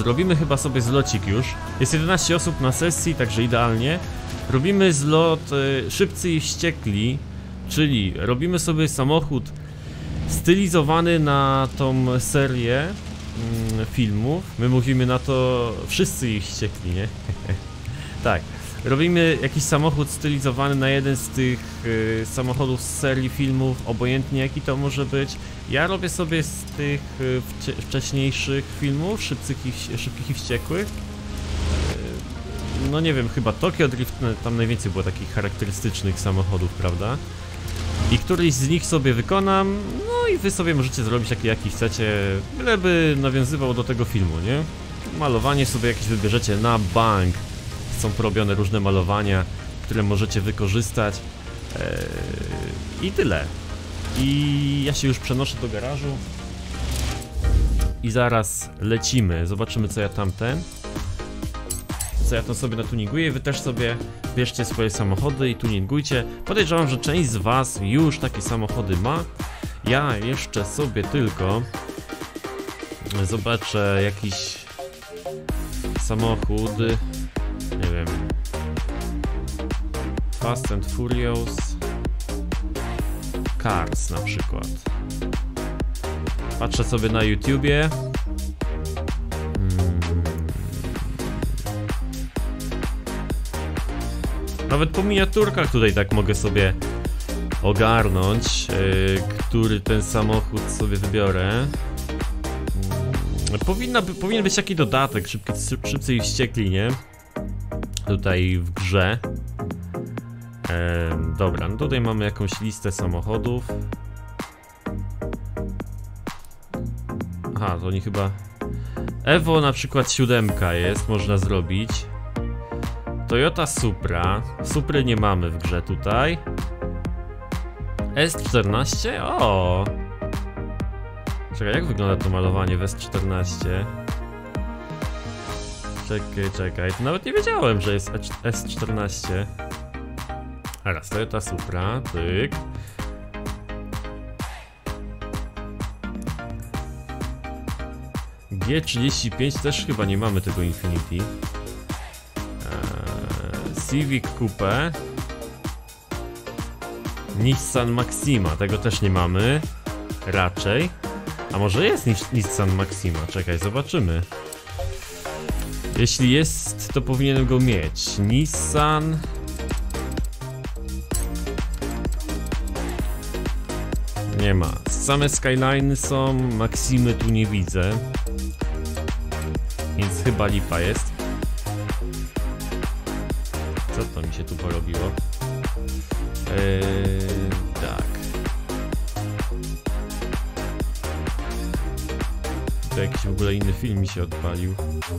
zrobimy chyba sobie zlocik już. Jest 11 osób na sesji, także idealnie. Robimy zlot Szybcy i Wściekli, czyli robimy sobie samochód stylizowany na tą serię filmów. My mówimy na to Wszyscy i Wściekli, nie? Tak. Robimy jakiś samochód stylizowany na jeden z tych samochodów z serii filmów, obojętnie jaki to może być. Ja robię sobie z tych wcześniejszych filmów, Szybkich i Wściekłych. No nie wiem, chyba Tokyo Drift, tam najwięcej było takich charakterystycznych samochodów, prawda? I któryś z nich sobie wykonam, no i wy sobie możecie zrobić jaki chcecie, byleby nawiązywał do tego filmu, nie? Malowanie sobie jakieś wybierzecie na bank. Są porobione różne malowania, które możecie wykorzystać. I tyle. I ja się już przenoszę do garażu. I zaraz lecimy. Zobaczymy co ja tam sobie natuninguję. Wy też sobie bierzcie swoje samochody i tuningujcie. Podejrzewam, że część z was już takie samochody ma. Ja jeszcze sobie tylko zobaczę jakiś samochód. Nie wiem. Fast and Furious Cars na przykład. Patrzę sobie na YouTubie. Nawet po miniaturkach tutaj tak mogę sobie ogarnąć, który ten samochód sobie wybiorę. Powinien być taki dodatek, Szybcy i Wściekli, nie? Tutaj w grze. Dobra, no tutaj mamy jakąś listę samochodów. Aha, to oni chyba... Evo na przykład 7 jest, można zrobić. Toyota Supra. Supry nie mamy w grze tutaj. S14? O! Czekaj, jak wygląda to malowanie w S14? Czekaj, to nawet nie wiedziałem, że jest S14. Teraz Toyota Supra, tyk. G35 też chyba nie mamy tego Infiniti. Civic Coupe. Nissan Maxima, tego też nie mamy. Raczej. A może jest Nissan Maxima? Czekaj, zobaczymy. Jeśli jest, to powinienem go mieć. Nissan. Nie ma. Same Skyline'y są, Maximy tu nie widzę. Więc chyba lipa jest. Co to mi się tu porobiło? Tak. To jakiś w ogóle inny film mi się odpalił.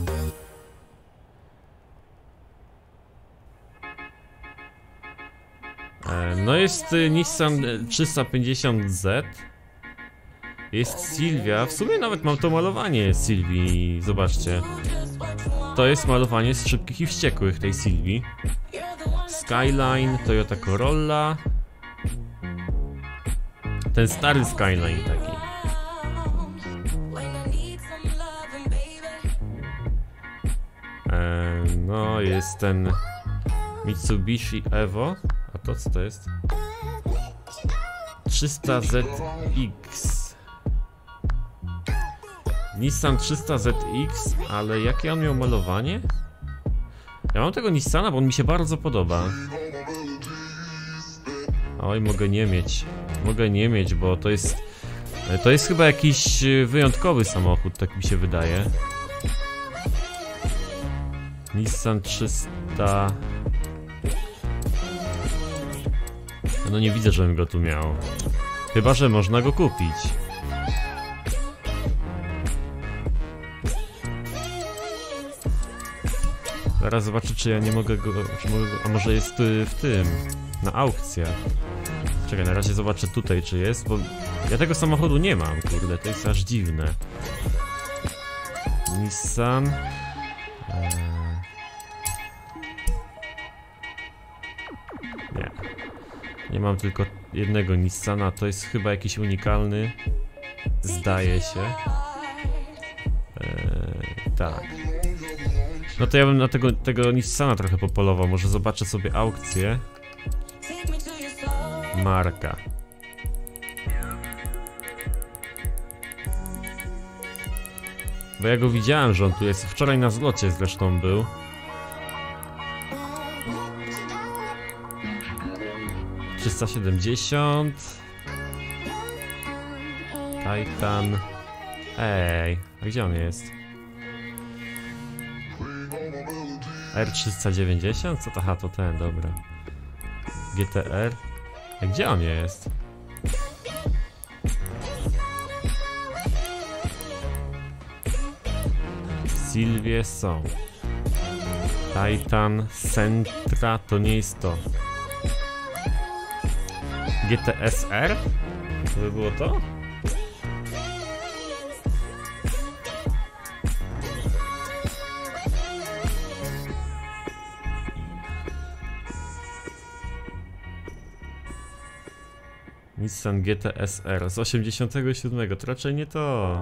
No jest Nissan 350Z. Jest Silvia. W sumie nawet mam to malowanie Silvii. Zobaczcie. To jest malowanie z Szybkich i Wściekłych tej Silvii. Skyline, Toyota Corolla. Ten stary Skyline taki. No jest ten Mitsubishi Evo. A to co to jest? 300ZX. Nissan 300ZX, ale jakie on miał malowanie? Ja mam tego Nissana, bo on mi się bardzo podoba. Oj, mogę nie mieć. Mogę nie mieć, bo to jest chyba jakiś wyjątkowy samochód, tak mi się wydaje. Nissan 300... No nie widzę, żebym go tu miał. Chyba że można go kupić. Zaraz zobaczę, czy ja nie mogę go... a może jest w tym... na aukcjach. Czekaj, na razie zobaczę tutaj, czy jest, bo ja tego samochodu nie mam, kurde, to jest aż dziwne. Nissan... Nie. Nie mam tylko jednego Nissana, to jest chyba jakiś unikalny. Zdaje się. tak. No to ja bym na tego Nissana trochę popolował. Może zobaczę sobie aukcję. Marka. Bo ja go widziałem, że on tu jest. Wczoraj na zlocie zresztą był. $370. Titan. Ej, a gdzie on jest? R390? Co to? Aha, to ten, dobra. GTR. A gdzie on jest? Sylwie są. Titan, Sentra, to nie jest to. GTSR? To by było to? Nissan GTSR z 87, to raczej nie to.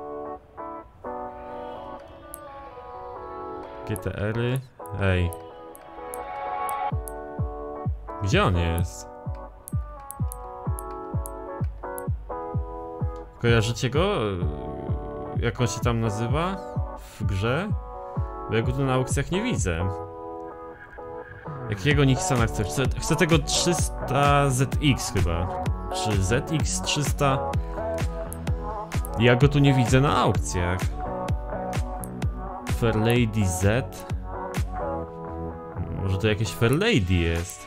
GTR-y? Ej. Gdzie on jest? Kojarzycie go? Jak on się tam nazywa? W grze? Bo ja go tu na aukcjach nie widzę. Jakiego Nissana chcę? Chcę tego 300ZX chyba. Czy ZX300? Ja go tu nie widzę na aukcjach. Fairlady Z? Może to jakieś Fairlady jest?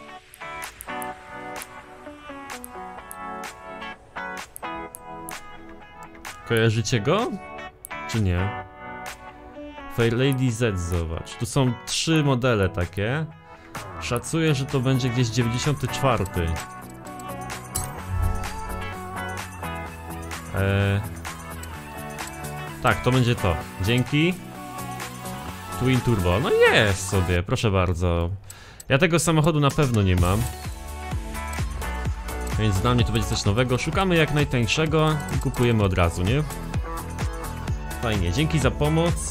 Kojarzycie go? Czy nie? Fairlady Z, zobacz. Tu są 3 modele takie. Szacuję, że to będzie gdzieś 94. Tak, to będzie to. Dzięki. Twin Turbo. No jest sobie, proszę bardzo. Ja tego samochodu na pewno nie mam. Więc dla mnie to będzie coś nowego. Szukamy jak najtańszego i kupujemy od razu, nie? Fajnie, dzięki za pomoc.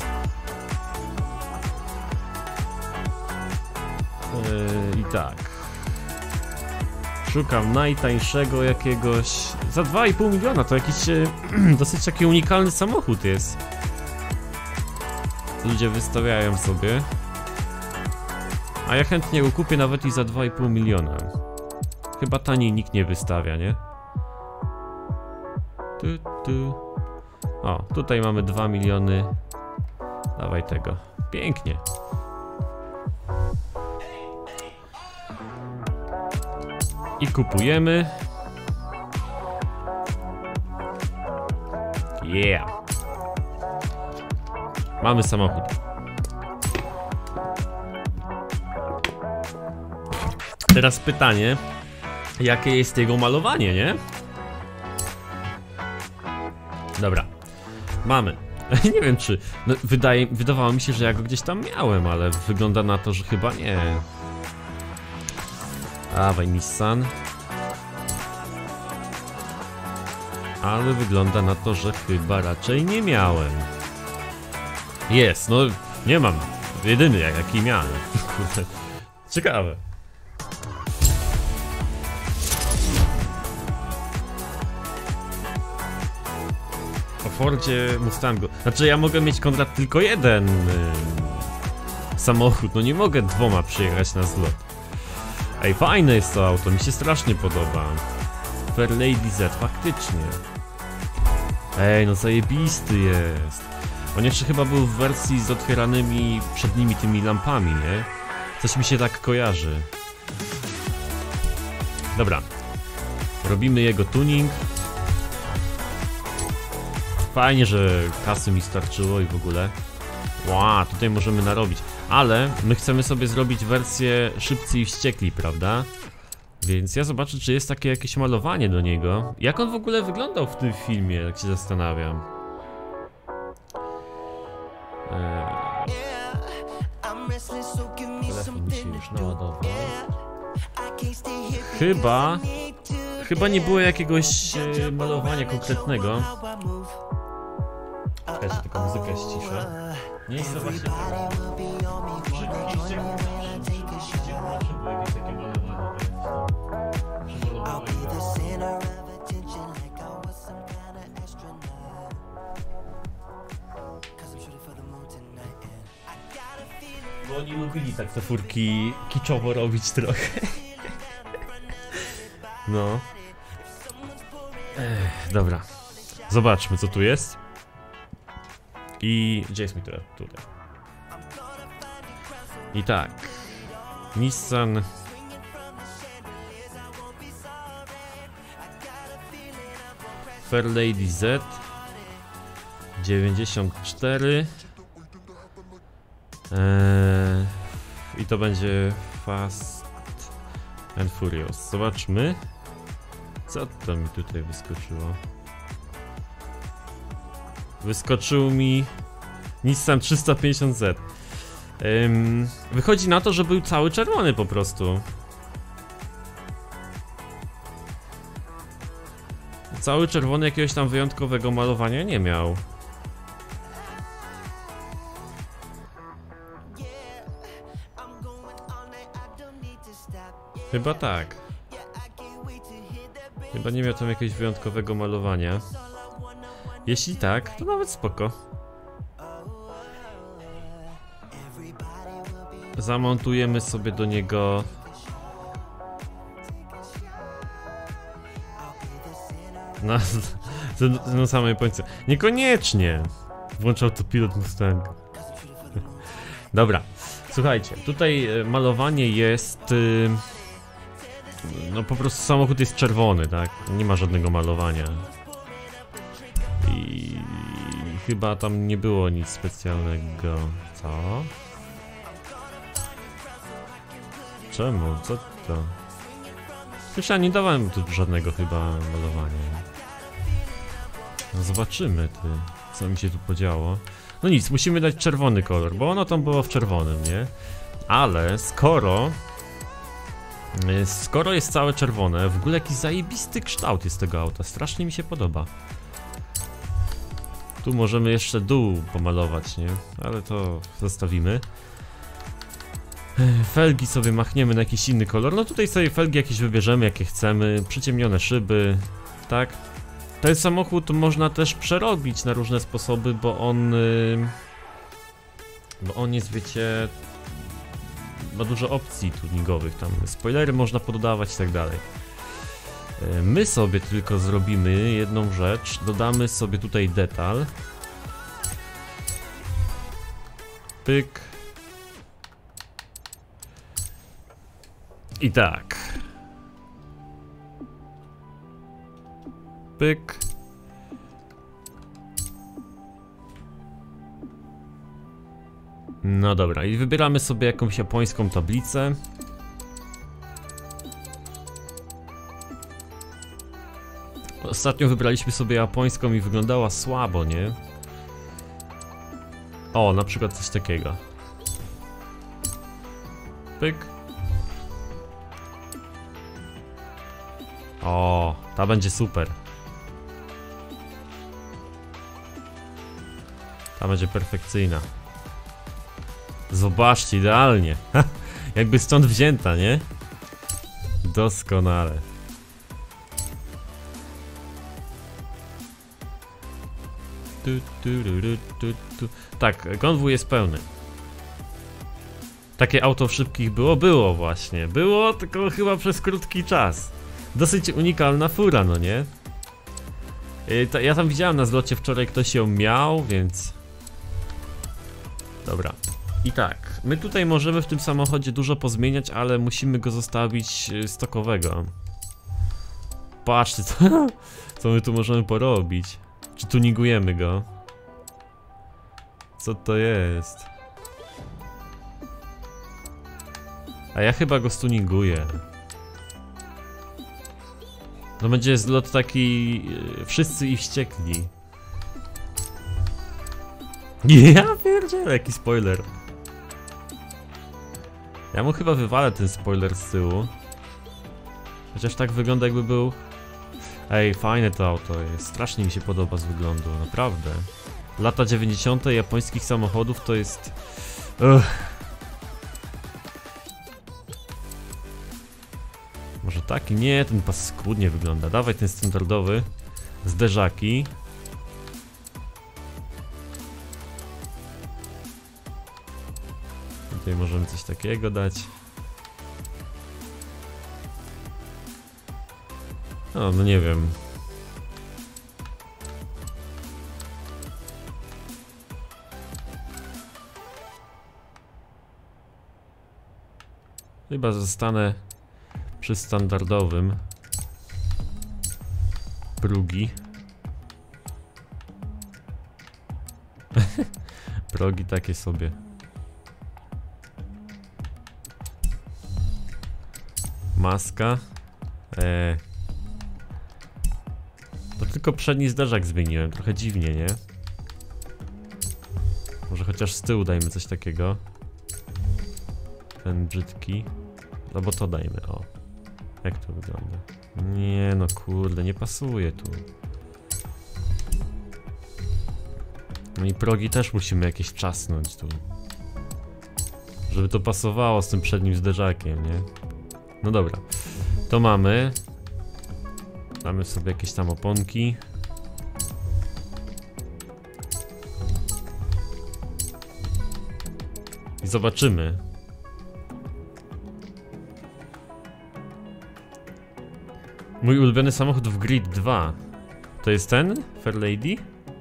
I tak. Szukam najtańszego jakiegoś. Za 2,5 miliona to jakiś dosyć taki unikalny samochód jest. Ludzie wystawiają sobie. A ja chętnie go kupię nawet i za 2,5 miliona. Chyba taniej nikt nie wystawia, nie? O, tutaj mamy 2 miliony. Dawaj tego. Pięknie. I kupujemy. Yeah. Mamy samochód. Teraz pytanie, jakie jest jego malowanie, nie? Dobra. Mamy. Nie wiem czy... No, wydawało mi się, że ja go gdzieś tam miałem, ale wygląda na to, że chyba nie. Dawaj Nissan. Ale wygląda na to, że chyba raczej nie miałem. Jest, no nie mam. Jedyny jaki miałem. Ciekawe. O Fordzie Mustangu. Znaczy ja mogę mieć kontrakt tylko jeden samochód, no nie mogę 2 przyjechać na zlot. Ej, fajne jest to auto, mi się strasznie podoba. Fairlady Z, faktycznie. Ej, no zajebisty jest. On jeszcze chyba był w wersji z otwieranymi przednimi tymi lampami, nie? Coś mi się tak kojarzy. Dobra. Robimy jego tuning. Fajnie, że kasy mi starczyło i w ogóle. Wow, tutaj możemy narobić. Ale my chcemy sobie zrobić wersję Szybcy i Wściekli, prawda? Więc ja zobaczę, czy jest takie jakieś malowanie do niego. Jak on w ogóle wyglądał w tym filmie, jak się zastanawiam. Telefon mi się już naładował. Chyba nie było jakiegoś malowania konkretnego. Ja się tylko muzykę ściszę. Nie jest to właśnie szybki ściek, zawsze były jakieś takie malowanie. Bo oni lubili tak te furki kiczowo robić trochę. No. Dobra. Zobaczmy co tu jest. I gdzie jest mi teraz? Tutaj. I tak. Nissan Fairlady Z 94. I to będzie Fast and Furious. Zobaczmy. Co to mi tutaj wyskoczyło? Wyskoczył mi Nissan 350Z. Wychodzi na to, że był cały czerwony po prostu. Cały czerwony, jakiegoś tam wyjątkowego malowania nie miał. Chyba tak. Chyba nie miał tam jakiegoś wyjątkowego malowania. Jeśli tak, to nawet spoko. Zamontujemy sobie do niego na samej końcu. Niekoniecznie włączał to pilot Mustang. Dobra, słuchajcie, tutaj malowanie jest no po prostu samochód jest czerwony, tak? Nie ma żadnego malowania. I chyba tam nie było nic specjalnego. Co? Czemu? Co to? Przecież ja nie dawałem tu żadnego chyba malowania. No zobaczymy, ty, co mi się tu podziało. No nic, musimy dać czerwony kolor, bo ono tam było w czerwonym, nie? Ale skoro jest całe czerwone, w ogóle jakiś zajebisty kształt jest tego auta, strasznie mi się podoba. Tu możemy jeszcze dół pomalować, nie? Ale to zostawimy. Felgi sobie machniemy na jakiś inny kolor. No tutaj sobie felgi jakieś wybierzemy, jakie chcemy. Przyciemnione szyby, tak? Ten samochód można też przerobić na różne sposoby, bo on jest, wiecie, ma dużo opcji tuningowych, tam spoilery można poddawać i tak dalej. My sobie tylko zrobimy jedną rzecz, dodamy sobie tutaj detal. Pyk. I tak. Pyk. No dobra, i wybieramy sobie jakąś japońską tablicę. Ostatnio wybraliśmy sobie japońską i wyglądała słabo, nie? O, na przykład coś takiego. Pyk. O, ta będzie super. Ta będzie perfekcyjna. Zobaczcie, idealnie. Jakby stąd wzięta, nie? Doskonale. Tak, konwój jest pełny. Takie auto w szybkich było? Było właśnie. Było, tylko chyba przez krótki czas. Dosyć unikalna fura, no nie? Ja tam widziałem na zlocie wczoraj, ktoś ją miał, więc... Dobra. I tak, my tutaj możemy w tym samochodzie dużo pozmieniać, ale musimy go zostawić stokowego. Patrzcie, co my tu możemy porobić. Czy tuningujemy go? Co to jest? A ja chyba go stuninguję. To będzie zlot taki... wszyscy i wściekli. Ja pierdzielę, jaki spoiler. Ja mu chyba wywalę ten spoiler z tyłu. Chociaż tak wygląda, jakby był... Ej, fajne to auto jest. Strasznie mi się podoba z wyglądu, naprawdę. lata 90. japońskich samochodów to jest... Może taki? Nie, ten paskudnie wygląda. Dawaj ten standardowy. Zderzaki. Tutaj możemy coś takiego dać. No nie wiem. Chyba zostanę przy standardowym. Progi. Progi takie sobie. Maska. To tylko przedni zderzak zmieniłem, trochę dziwnie, nie? Może chociaż z tyłu dajmy coś takiego. Ten brzydki. Albo to dajmy, o. Jak to wygląda? Nie no kurde, nie pasuje tu. No i progi też musimy jakieś czasnąć tu. Żeby to pasowało z tym przednim zderzakiem, nie? No dobra. To mamy. Damy sobie jakieś tam oponki. I zobaczymy. Mój ulubiony samochód w Grid 2. To jest ten? Fairlady?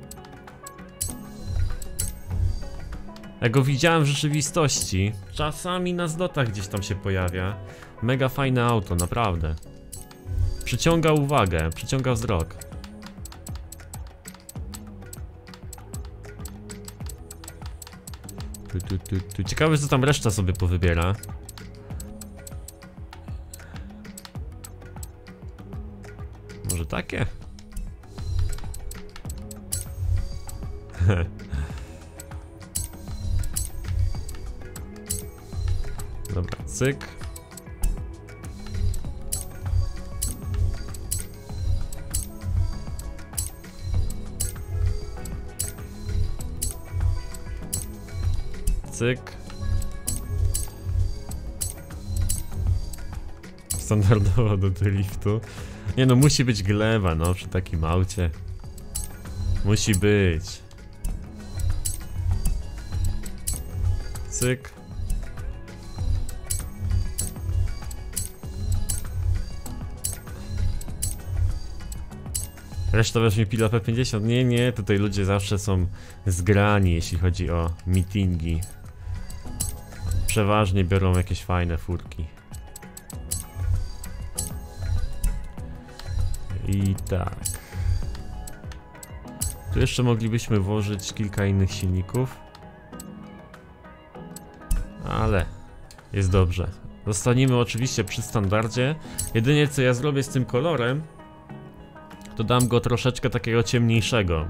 Ja go widziałem w rzeczywistości. Czasami na zlotach gdzieś tam się pojawia. Mega fajne auto, naprawdę. Przyciąga uwagę, przyciąga wzrok. Ciekawe, co tam reszta sobie powybiera. Może takie? Dobra, cyk. Cyk. Standardowo do driftu. Nie no, musi być gleba, no, przy takim aucie. Musi być. Cyk. Reszta weźmie pila P50. Nie, nie, tutaj ludzie zawsze są zgrani, jeśli chodzi o meetingi. Przeważnie biorą jakieś fajne furki. I tak. Tu jeszcze moglibyśmy włożyć kilka innych silników. Ale jest dobrze. Zostaniemy oczywiście przy standardzie. Jedynie co ja zrobię z tym kolorem, to dam go troszeczkę takiego ciemniejszego.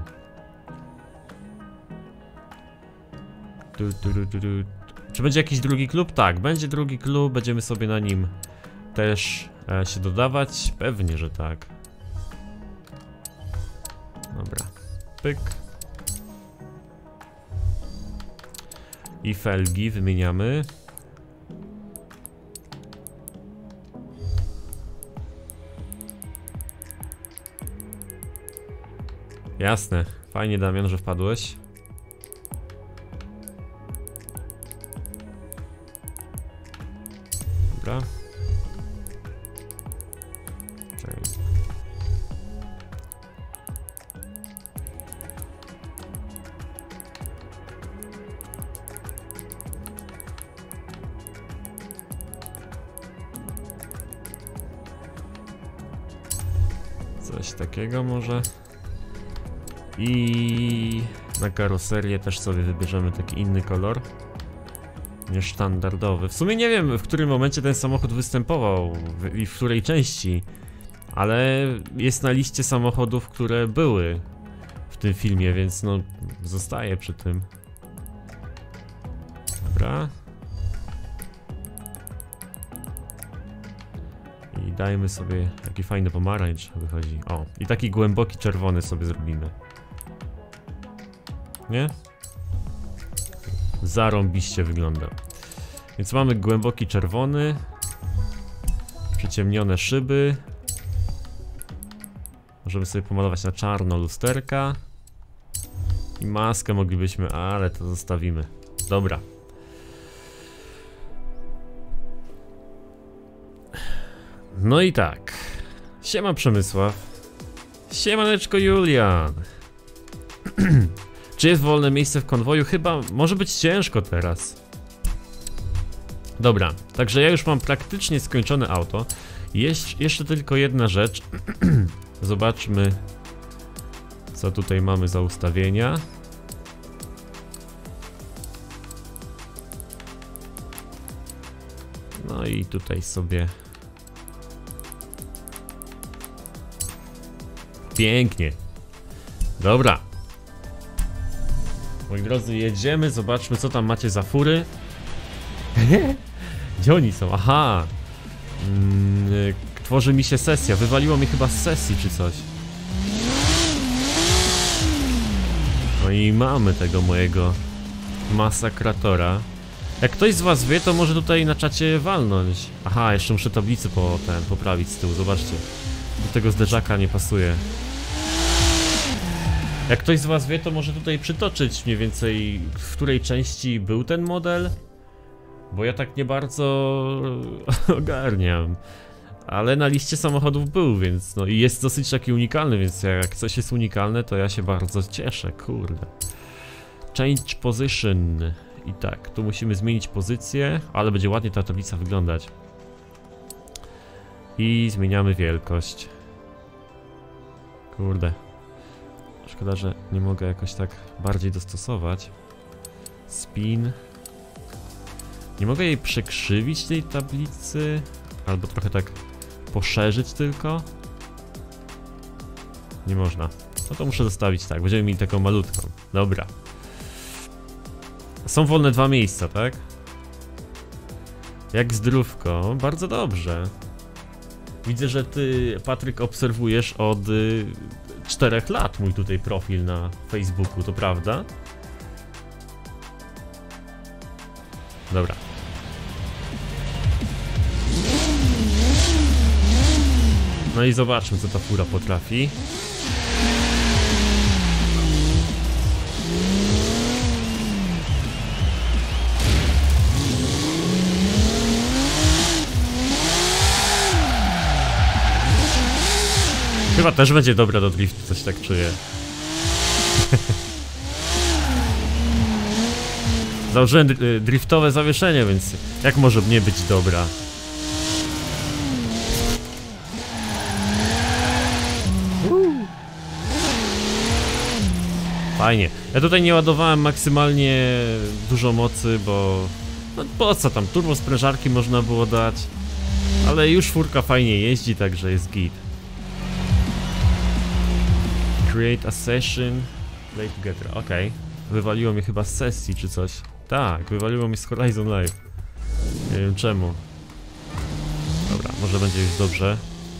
Czy będzie jakiś drugi klub? Tak, będzie drugi klub, będziemy sobie na nim też się dodawać. Pewnie, że tak. Dobra, pyk. I felgi wymieniamy. Jasne, fajnie Damian, że wpadłeś. Dobra. Czekaj. Coś takiego może. I na karoserię też sobie wybierzemy taki inny kolor niż standardowy. W sumie nie wiem, w którym momencie ten samochód występował i w której części, ale jest na liście samochodów, które były w tym filmie, więc no zostaję przy tym. Dobra. I dajmy sobie taki fajny pomarańcz wychodzi. O, i taki głęboki czerwony sobie zrobimy. Nie? Zarąbiście wygląda. Więc mamy głęboki czerwony. Przyciemnione szyby. Możemy sobie pomalować na czarno lusterka. I maskę moglibyśmy, ale to zostawimy. Dobra. No i tak. Siema Przemysław. Siemaneczko Julian. Czy jest wolne miejsce w konwoju? Chyba może być ciężko teraz. Dobra, także ja już mam praktycznie skończone auto. Jeszcze tylko jedna rzecz. Zobaczmy, co tutaj mamy za ustawienia. No i tutaj sobie pięknie. Dobra. Moi drodzy, jedziemy, zobaczmy co tam macie za fury. Gdzie oni są? Aha. Tworzy mi się sesja, wywaliło mi chyba z sesji czy coś. No i mamy tego mojego masakratora. Jak ktoś z was wie, to może tutaj na czacie walnąć. Aha, jeszcze muszę tablicy poprawić z tyłu, zobaczcie. Do tego zderzaka nie pasuje. Jak ktoś z was wie, to może tutaj przytoczyć mniej więcej, w której części był ten model. Bo ja tak nie bardzo ogarniam. Ale na liście samochodów był, więc no i jest dosyć taki unikalny, więc jak coś jest unikalne, to ja się bardzo cieszę, kurde. Change position. I tak, tu musimy zmienić pozycję, ale będzie ładnie ta tablica wyglądać. I zmieniamy wielkość. Kurde. Szkoda, że nie mogę jakoś tak bardziej dostosować. Spin. Nie mogę jej przekrzywić tej tablicy, albo trochę tak poszerzyć tylko. Nie można. No to muszę zostawić tak, będziemy mieli taką malutką. Dobra. Są wolne 2 miejsca, tak? Jak zdrówko, bardzo dobrze. Widzę, że ty, Patryk, obserwujesz od 4 lat mój tutaj profil na Facebooku, to prawda? Dobra. No i zobaczmy, co ta fura potrafi. Chyba też będzie dobra do driftu, coś tak czuję. Założyłem driftowe zawieszenie, więc jak może nie być dobra? Fajnie. Ja tutaj nie ładowałem maksymalnie dużo mocy, bo... No po co tam, turbo sprężarki można było dać. Ale już furka fajnie jeździ, także jest git. Create a session, play together, okej. Wywaliło mnie chyba z sesji czy coś. Tak, wywaliło mnie z Horizon Live. Nie wiem czemu. Dobra, może będzie już dobrze.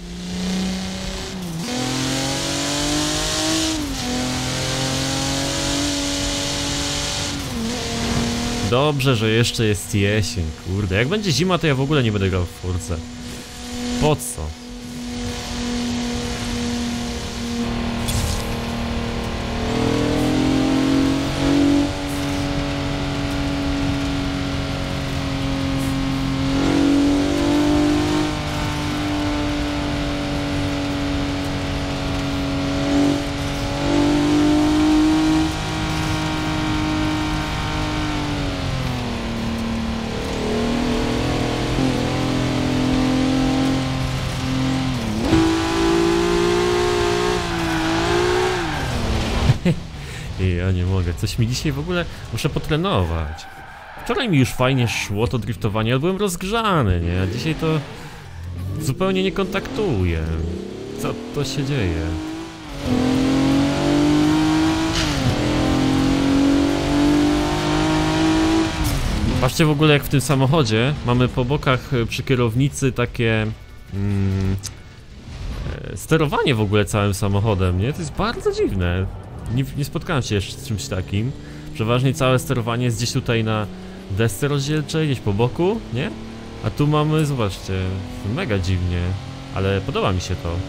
Dobrze, że jeszcze jest jesień, kurde. Jak będzie zima, to ja w ogóle nie będę grał w Force. Po co? Ja nie mogę, coś mi dzisiaj w ogóle muszę potrenować. Wczoraj mi już fajnie szło to driftowanie, ale byłem rozgrzany, nie? A dzisiaj to zupełnie nie kontaktuję. Co to się dzieje? Patrzcie w ogóle jak w tym samochodzie mamy po bokach przy kierownicy takie sterowanie w ogóle całym samochodem, nie? To jest bardzo dziwne. Nie spotkałem się jeszcze z czymś takim. Przeważnie całe sterowanie jest gdzieś tutaj na desce rozdzielczej, gdzieś po boku, nie? A tu mamy, zobaczcie, mega dziwnie, ale podoba mi się to.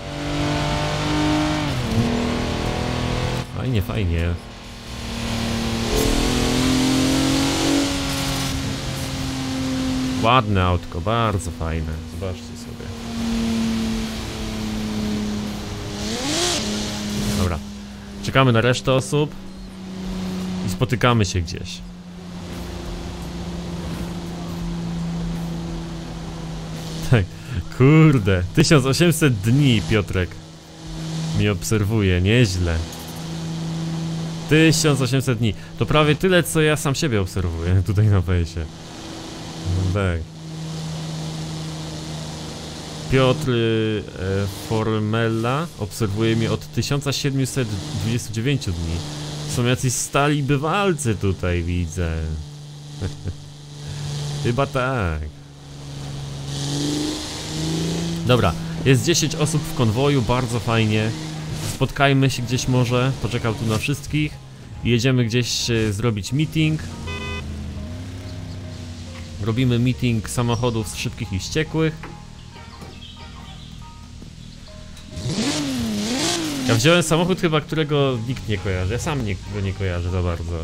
Fajnie, fajnie. Ładne autko, bardzo fajne. Zobaczcie sobie. Dobra. Czekamy na resztę osób i spotykamy się gdzieś. Tak, kurde. 1800 dni Piotrek mnie obserwuje, nieźle. 1800 dni. To prawie tyle, co ja sam siebie obserwuję tutaj na fejsie. No tak. Piotr Formella obserwuje mnie od 1729 dni. Są jacyś stali bywalcy tutaj, widzę. Chyba tak. Dobra, jest 10 osób w konwoju, bardzo fajnie. Spotkajmy się gdzieś może, poczekał tu na wszystkich. Jedziemy gdzieś zrobić meeting. Robimy meeting samochodów szybkich i wściekłych. Ja wziąłem samochód chyba, którego nikt nie kojarzy. Ja sam go nie kojarzę za bardzo.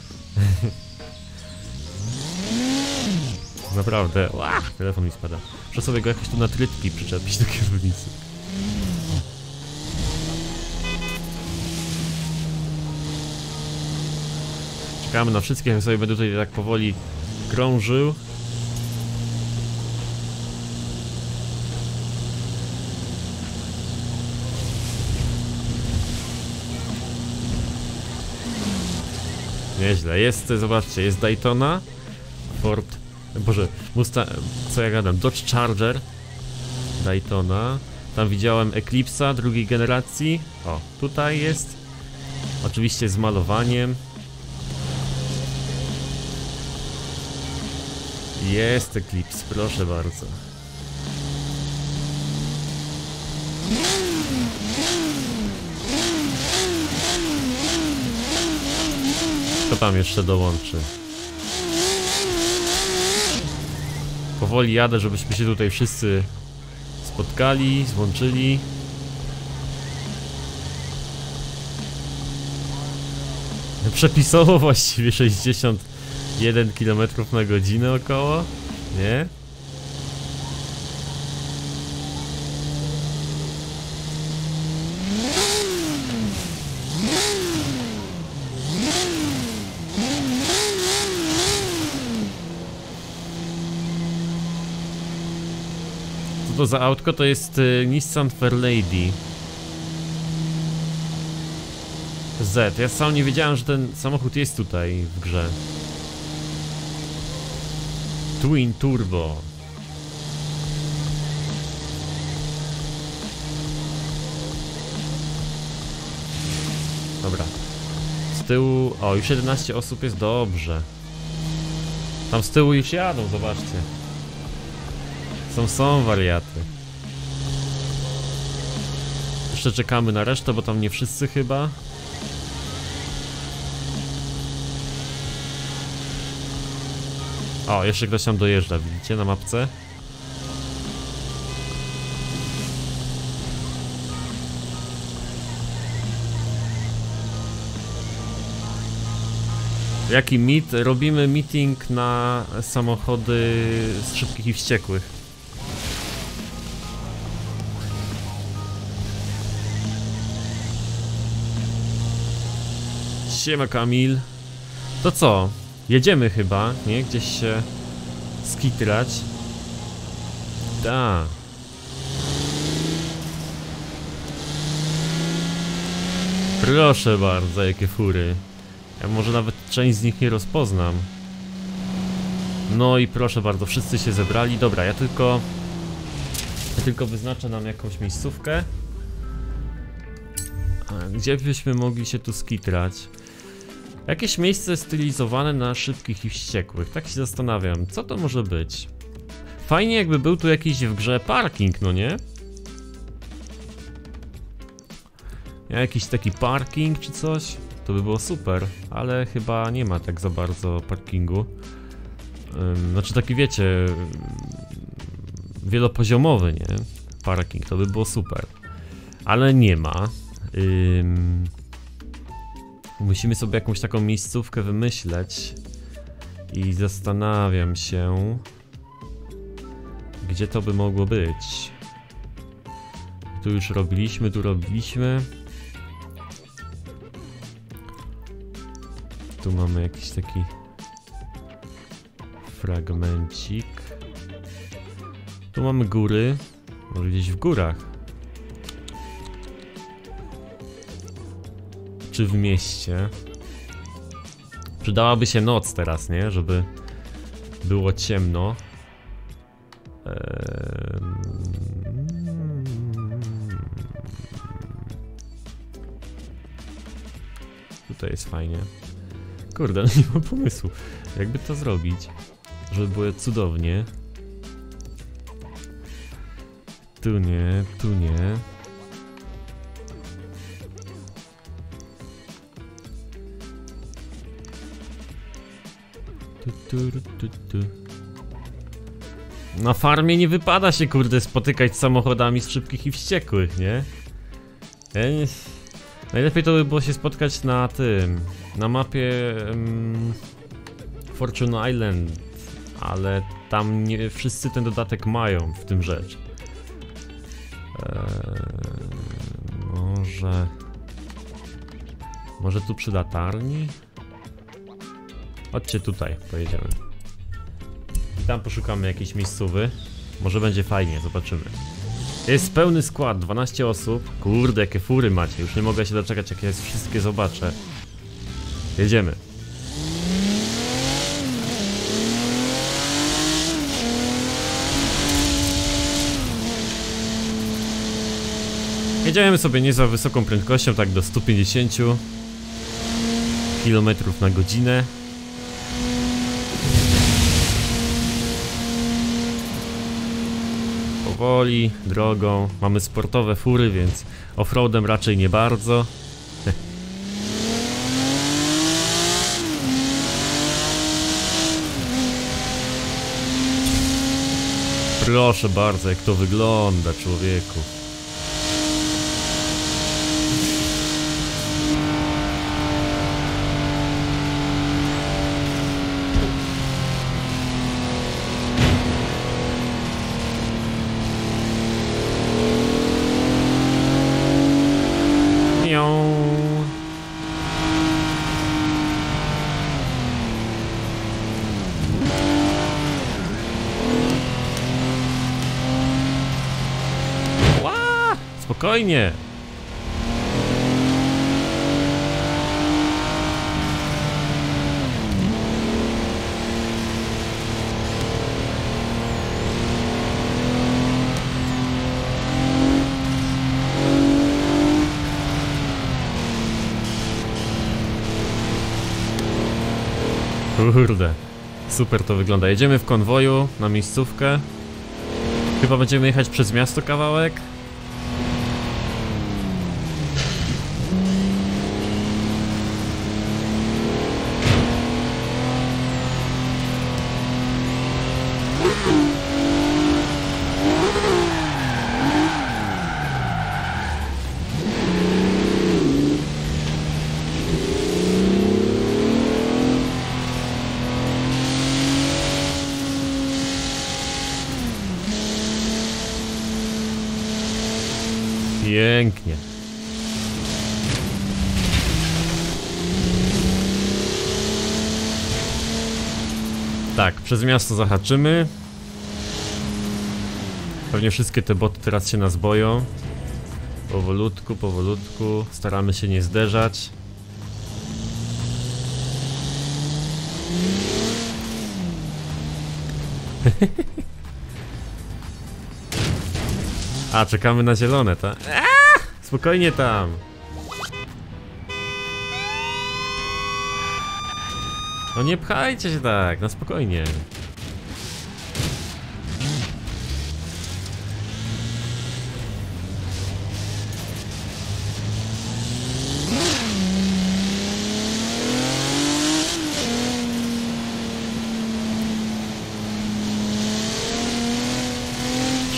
Naprawdę. Telefon mi spada. Muszę sobie go jakoś tu na trytki przyczepić do kierownicy. Czekamy na wszystkich, ja sobie będę tutaj tak powoli krążył. Nieźle, jest, zobaczcie, jest Daytona, Ford, boże, co ja gadam, Dodge Charger, Daytona, tam widziałem Eclipse'a drugiej generacji, o, tutaj jest, oczywiście z malowaniem, jest Eclipse, proszę bardzo. Kto tam jeszcze dołączy? Powoli jadę, żebyśmy się tutaj wszyscy spotkali, złączyli. Przepisowo właściwie 61 km/h około, nie? Co to za autko? To jest Nissan Fairlady Z. Ja sam nie wiedziałem, że ten samochód jest tutaj w grze. Twin Turbo. Dobra. Z tyłu... O, już 11 osób jest, dobrze. Tam z tyłu już jadą, zobaczcie. Są wariaty. Jeszcze czekamy na resztę, bo tam nie wszyscy chyba. O, jeszcze ktoś tam dojeżdża, widzicie na mapce? Jaki meet? Robimy meeting na samochody z szybkich i wściekłych. Siema Kamil. To co? Jedziemy chyba, nie? Gdzieś się skitrać. Da. Proszę bardzo, jakie fury. Ja może nawet część z nich nie rozpoznam. No i proszę bardzo, wszyscy się zebrali. Dobra, ja tylko wyznaczę nam jakąś miejscówkę. Gdzie byśmy mogli się tu skitrać? Jakieś miejsce stylizowane na szybkich i wściekłych. Tak się zastanawiam, co to może być? Fajnie jakby był tu jakiś w grze parking, no nie? Jakiś taki parking czy coś? To by było super, ale chyba nie ma tak za bardzo parkingu. Znaczy taki wiecie, wielopoziomowy, nie? Parking, to by było super. Ale nie ma. Musimy sobie jakąś taką miejscówkę wymyśleć. I zastanawiam się, gdzie to by mogło być. Tu już robiliśmy, tu robiliśmy. Tu mamy jakiś taki fragmencik. Tu mamy góry. Może gdzieś w górach. Czy w mieście? Przydałaby się noc teraz, nie? Żeby było ciemno. Tutaj jest fajnie. Kurde, nie mam pomysłu. Jakby to zrobić, żeby było cudownie. Tu nie, tu nie. Na farmie nie wypada się, kurde, spotykać z samochodami z szybkich i wściekłych, nie? Najlepiej to by było się spotkać na tym, na mapie Fortune Island, ale tam nie wszyscy ten dodatek mają, w tym rzecz. Może tu przy latarni? Chodźcie tutaj, pojedziemy. I tam poszukamy jakiejś miejscowy. Może będzie fajnie, zobaczymy. Jest pełny skład, 12 osób. Kurde, jakie fury macie, już nie mogę się doczekać, jak ja wszystkie zobaczę. Jedziemy. Jedziemy sobie nie za wysoką prędkością, tak do 150 km na godzinę. Powoli, drogą. Mamy sportowe fury, więc offroadem raczej nie bardzo. Proszę bardzo, jak to wygląda, człowieku. Spokojnie. Kurde, super to wygląda. Jedziemy w konwoju na miejscówkę. Chyba będziemy jechać przez miasto kawałek. Pięknie. Tak, przez miasto zahaczymy. Pewnie wszystkie te boty teraz się nas boją. Powolutku, powolutku. Staramy się nie zderzać. A, czekamy na zielone, tak? Spokojnie tam. No nie pchajcie się tak, na spokojnie.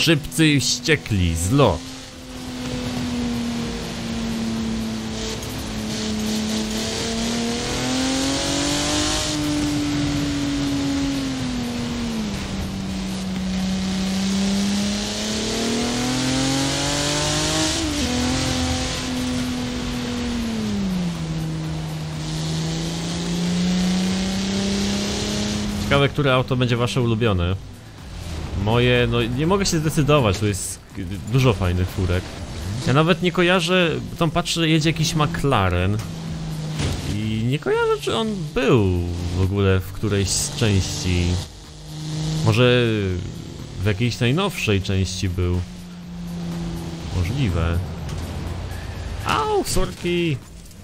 Szybcy i wściekli, zlot. Ciekawe, które auto będzie wasze ulubione. Moje, no nie mogę się zdecydować, tu jest dużo fajnych furek. Ja nawet nie kojarzę, tam patrzę, jedzie jakiś McLaren. I nie kojarzę, czy on był w ogóle w którejś z części. Może w jakiejś najnowszej części był. Możliwe. Au, sorki!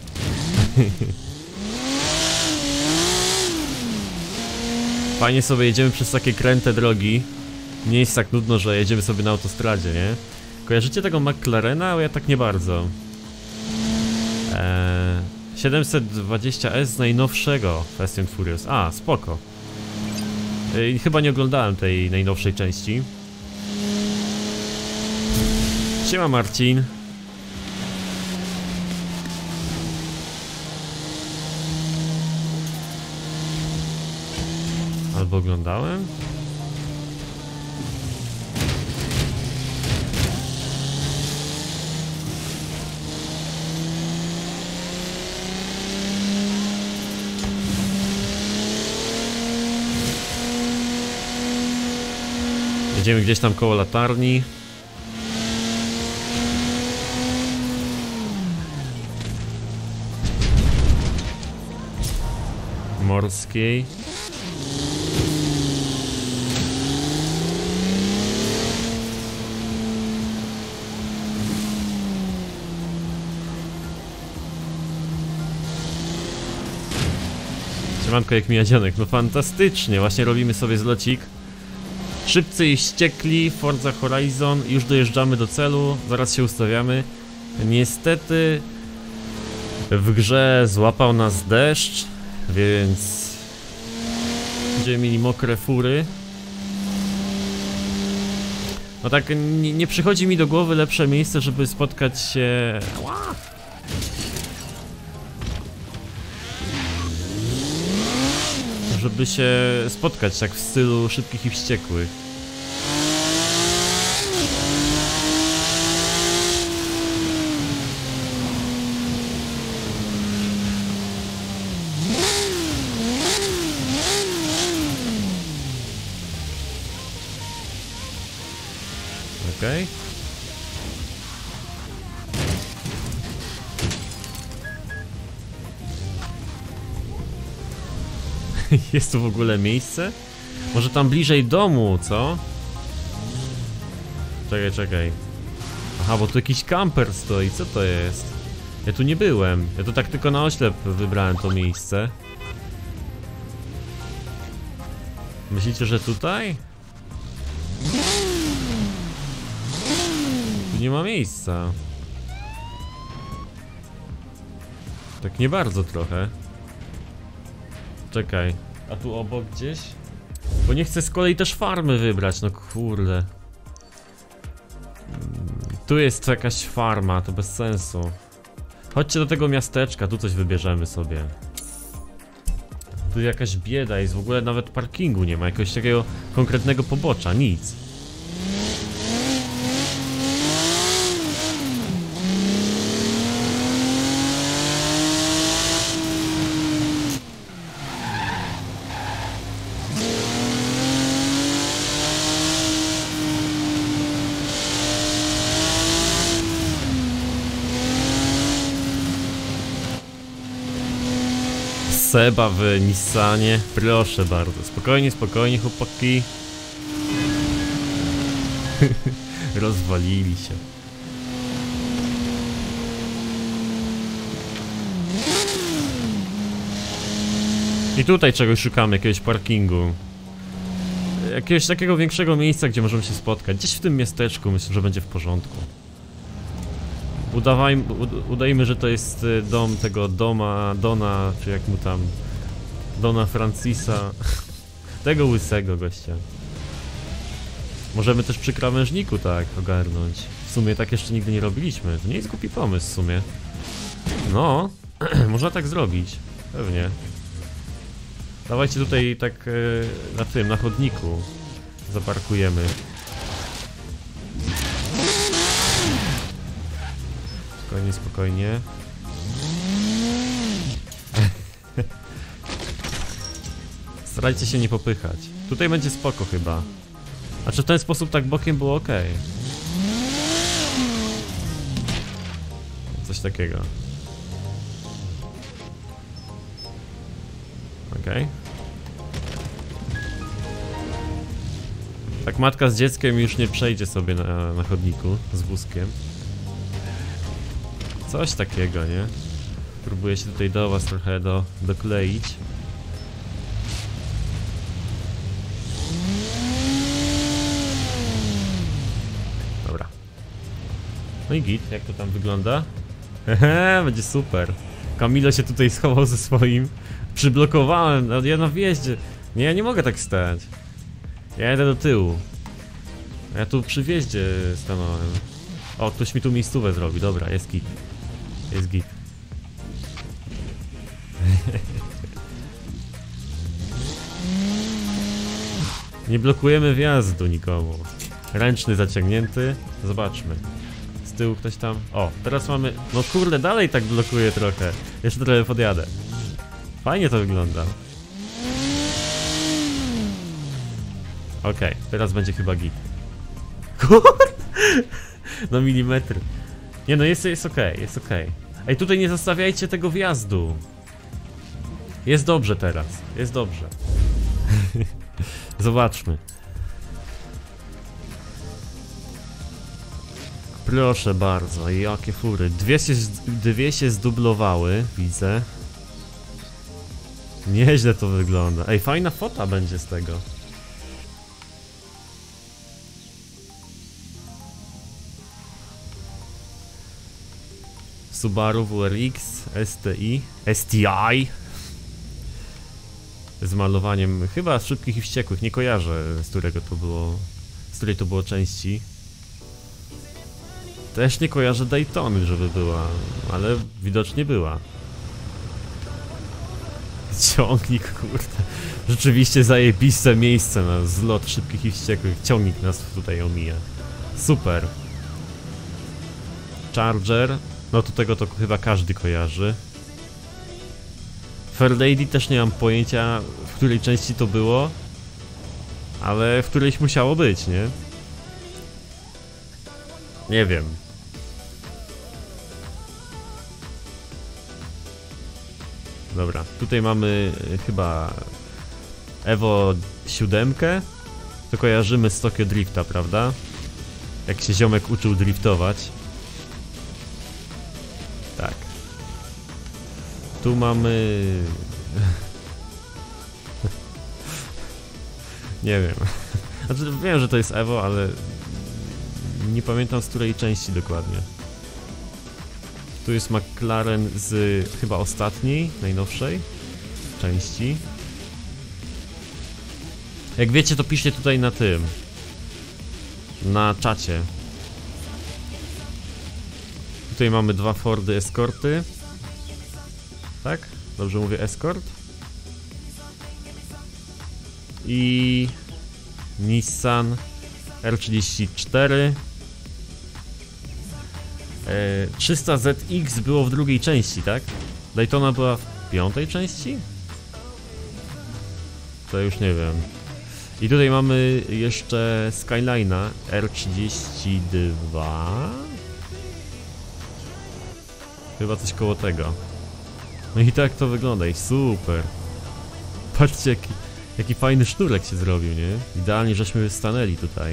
Fajnie sobie jedziemy przez takie kręte drogi. Nie jest tak nudno, że jedziemy sobie na autostradzie, nie? Kojarzycie tego McLarena? A ja tak nie bardzo. 720S z najnowszego Fast and Furious. A, spoko. Chyba nie oglądałem tej najnowszej części. Siema Marcin. Albo oglądałem? Jedziemy gdzieś tam koło latarni. Morskiej. Siemanko, jak mija dzionek, no fantastycznie, właśnie robimy sobie zlocik. Szybcy i wściekli, Forza Horizon, już dojeżdżamy do celu, zaraz się ustawiamy. Niestety w grze złapał nas deszcz, więc będziemy mieli mokre fury. No tak, nie przychodzi mi do głowy lepsze miejsce, żeby spotkać się... Żeby się spotkać tak w stylu szybkich i wściekłych. Okej. Jest tu w ogóle miejsce? Może tam bliżej domu, co? Czekaj. Aha, bo tu jakiś kamper stoi, co to jest? Ja tu nie byłem, ja tu tak tylko na oślep wybrałem to miejsce. Myślicie, że tutaj? Tu nie ma miejsca. Tak nie bardzo trochę. Czekaj, a tu obok gdzieś? Bo nie chcę z kolei też farmy wybrać, no kurde. Tu jest jakaś farma, to bez sensu. Chodźcie do tego miasteczka, tu coś wybierzemy sobie. Tu jakaś bieda jest, w ogóle nawet parkingu nie ma, jakiegoś takiego konkretnego pobocza, nic. Seba w Nissanie, proszę bardzo, spokojnie chłopaki. Rozwalili się. I tutaj czegoś szukamy, jakiegoś parkingu. Jakiegoś takiego większego miejsca, gdzie możemy się spotkać. Gdzieś w tym miasteczku, myślę, że będzie w porządku. Udajmy, że to jest dom tego Dona, czy jak mu tam... Dona Francisa. Tego łysego gościa. Możemy też przy krawężniku tak ogarnąć. W sumie tak jeszcze nigdy nie robiliśmy. To nie jest głupi pomysł w sumie. No, można tak zrobić. Pewnie. Dawajcie tutaj tak na chodniku zaparkujemy. Spokojnie, spokojnie. Starajcie się nie popychać. Tutaj będzie spoko chyba. A czy w ten sposób tak bokiem było ok? Coś takiego. Okej. Tak matka z dzieckiem już nie przejdzie sobie na chodniku z wózkiem. Coś takiego, nie? Próbuję się tutaj do was trochę dokleić. Dobra. No i git, jak to tam wygląda? Hehe, będzie super. Kamilo się tutaj schował ze swoim. Przyblokowałem, ja na wjeździe. Nie, ja nie mogę tak stać. Ja jedę do tyłu. Ja tu przy wjeździe stanąłem. O, ktoś mi tu miejscówę zrobi, dobra, jest git. Jest git. Nie blokujemy wjazdu nikomu. Ręczny zaciągnięty. Zobaczmy. Z tyłu ktoś tam... O, teraz mamy... No kurde, dalej tak blokuje trochę. Jeszcze trochę podjadę. Fajnie to wygląda. Okej, teraz będzie chyba git. Kurde! No milimetr. Nie no, jest okej, jest okej. Ej, tutaj nie zostawiajcie tego wjazdu. Jest dobrze teraz, jest dobrze. Zobaczmy. Proszę bardzo, jakie fury. Dwie się zdublowały, widzę. Nieźle to wygląda. Ej, fajna fota będzie z tego. Subaru WRX, STI z malowaniem chyba Szybkich i Wściekłych, nie kojarzę z której to było części. Też nie kojarzę Daytony, żeby była, ale widocznie była. Ciągnik, kurde. Rzeczywiście zajebiste miejsce na zlot Szybkich i Wściekłych. Ciągnik nas tutaj omija. Super. Charger. No to tego to chyba każdy kojarzy. Fair Lady też nie mam pojęcia, w której części to było. Ale w którejś musiało być, nie? Nie wiem. Dobra, tutaj mamy chyba Evo 7. To kojarzymy z Tokyo Drifta, prawda? Jak się ziomek uczył driftować. Tak. Tu mamy... Nie wiem. Znaczy, wiem, że to jest Evo, ale... Nie pamiętam z której części dokładnie. Tu jest McLaren z chyba ostatniej, najnowszej części. Jak wiecie, to piszcie tutaj na tym. Na czacie. Tutaj mamy dwa Fordy Escorty. Tak? Dobrze mówię, Escort? I... Nissan R34. 300ZX było w drugiej części, tak? Daytona była w piątej części? To już nie wiem. I tutaj mamy jeszcze Skyline'a R32. Chyba coś koło tego. No i tak to wygląda i super. Patrzcie jaki fajny sznurek się zrobił, nie? Idealnie żeśmy stanęli tutaj.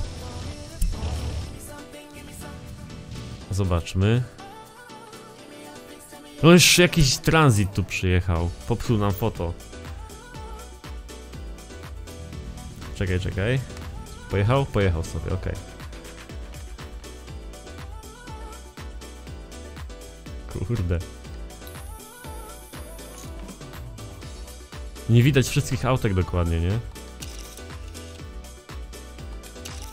Zobaczmy. No już jakiś transit tu przyjechał. Popsuł nam foto. Czekaj, czekaj. Pojechał? Pojechał sobie, okej. Kurde. Nie widać wszystkich autek dokładnie, nie?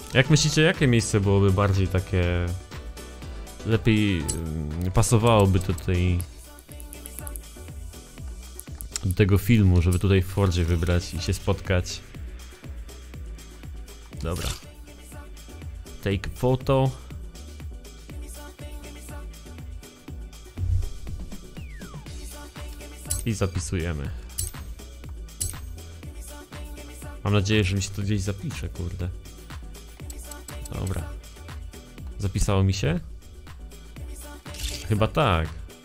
Jak myślicie, jakie miejsce byłoby bardziej takie... lepiej pasowałoby do tego filmu, żeby tutaj w Fordzie wybrać i się spotkać? Dobra. Take photo. I zapisujemy. Mam nadzieję, że mi się to gdzieś zapisze, kurde. Dobra. Zapisało mi się? Chyba tak.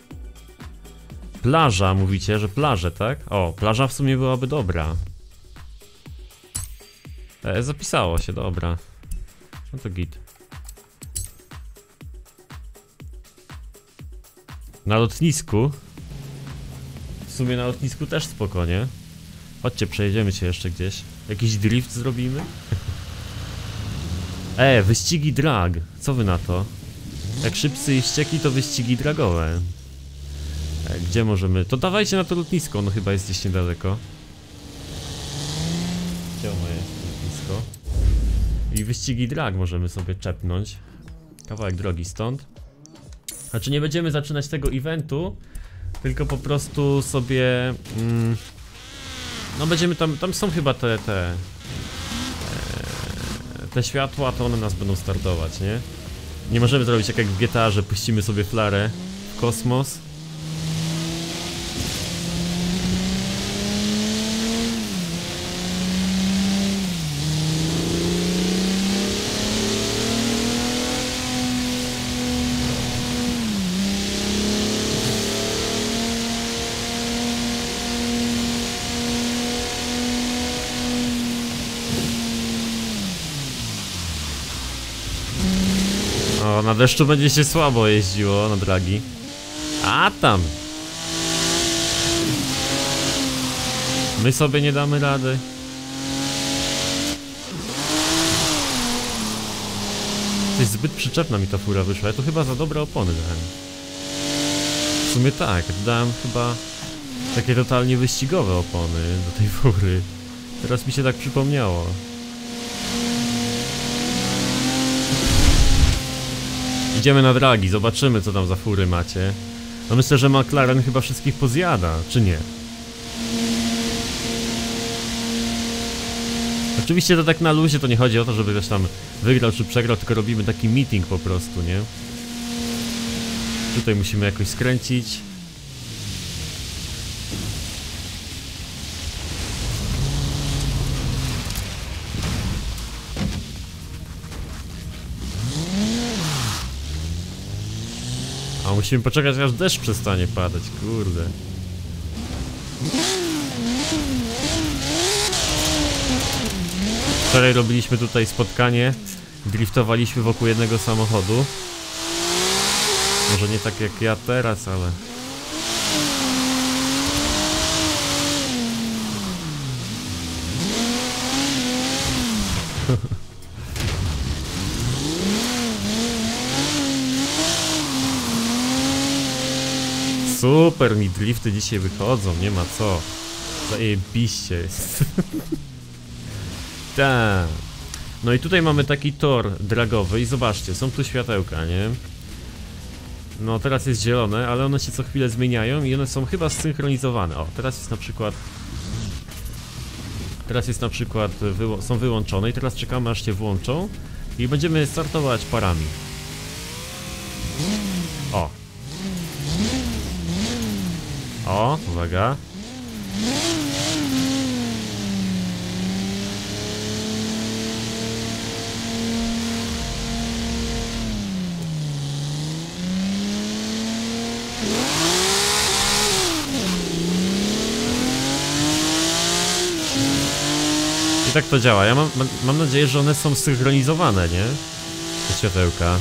Plaża, mówicie, że plażę, tak? O, plaża w sumie byłaby dobra. Zapisało się, dobra. No to git. Na lotnisku. W sumie na lotnisku też spokojnie. Chodźcie, przejedziemy się jeszcze gdzieś. Jakiś drift zrobimy? Wyścigi drag. Co wy na to? Jak szybcy i wściekli, to wyścigi dragowe. Gdzie możemy? To dawajcie na to lotnisko, no chyba jest gdzieś niedaleko. Gdzie ono jest, lotnisko? I wyścigi drag możemy sobie czepnąć. Kawałek drogi stąd. Znaczy nie będziemy zaczynać tego eventu, tylko po prostu sobie... no będziemy tam są chyba te światła, to one nas będą startować, nie? Nie możemy zrobić jak w GTA, że puścimy sobie flarę w kosmos. O, na deszczu będzie się słabo jeździło na dragi. A tam! My sobie nie damy rady. Coś zbyt przyczepna mi ta fura wyszła, ja to chyba za dobre opony dałem. W sumie tak, dałem chyba takie totalnie wyścigowe opony do tej fury. Teraz mi się tak przypomniało. Idziemy na dragi, zobaczymy co tam za fury macie. No myślę, że McLaren chyba wszystkich pozjada, czy nie? Oczywiście to tak na luzie, to nie chodzi o to, żeby ktoś tam wygrał czy przegrał, tylko robimy taki meeting po prostu, nie? Tutaj musimy jakoś skręcić. A musimy poczekać aż deszcz przestanie padać, kurde. Wczoraj robiliśmy tutaj spotkanie, driftowaliśmy wokół jednego samochodu. Może nie tak jak ja teraz, ale... Super, mi drifty dzisiaj wychodzą, nie ma co. Zajebiście jest. Tak. No i tutaj mamy taki tor dragowy i zobaczcie, są tu światełka, nie? No teraz jest zielone, ale one się co chwilę zmieniają i one są chyba zsynchronizowane. O, teraz jest na przykład... są wyłączone i teraz czekamy aż się włączą i będziemy startować parami. O! O, uwaga. I tak to działa. Ja mam nadzieję, że one są synchronizowane, nie? Te światełka.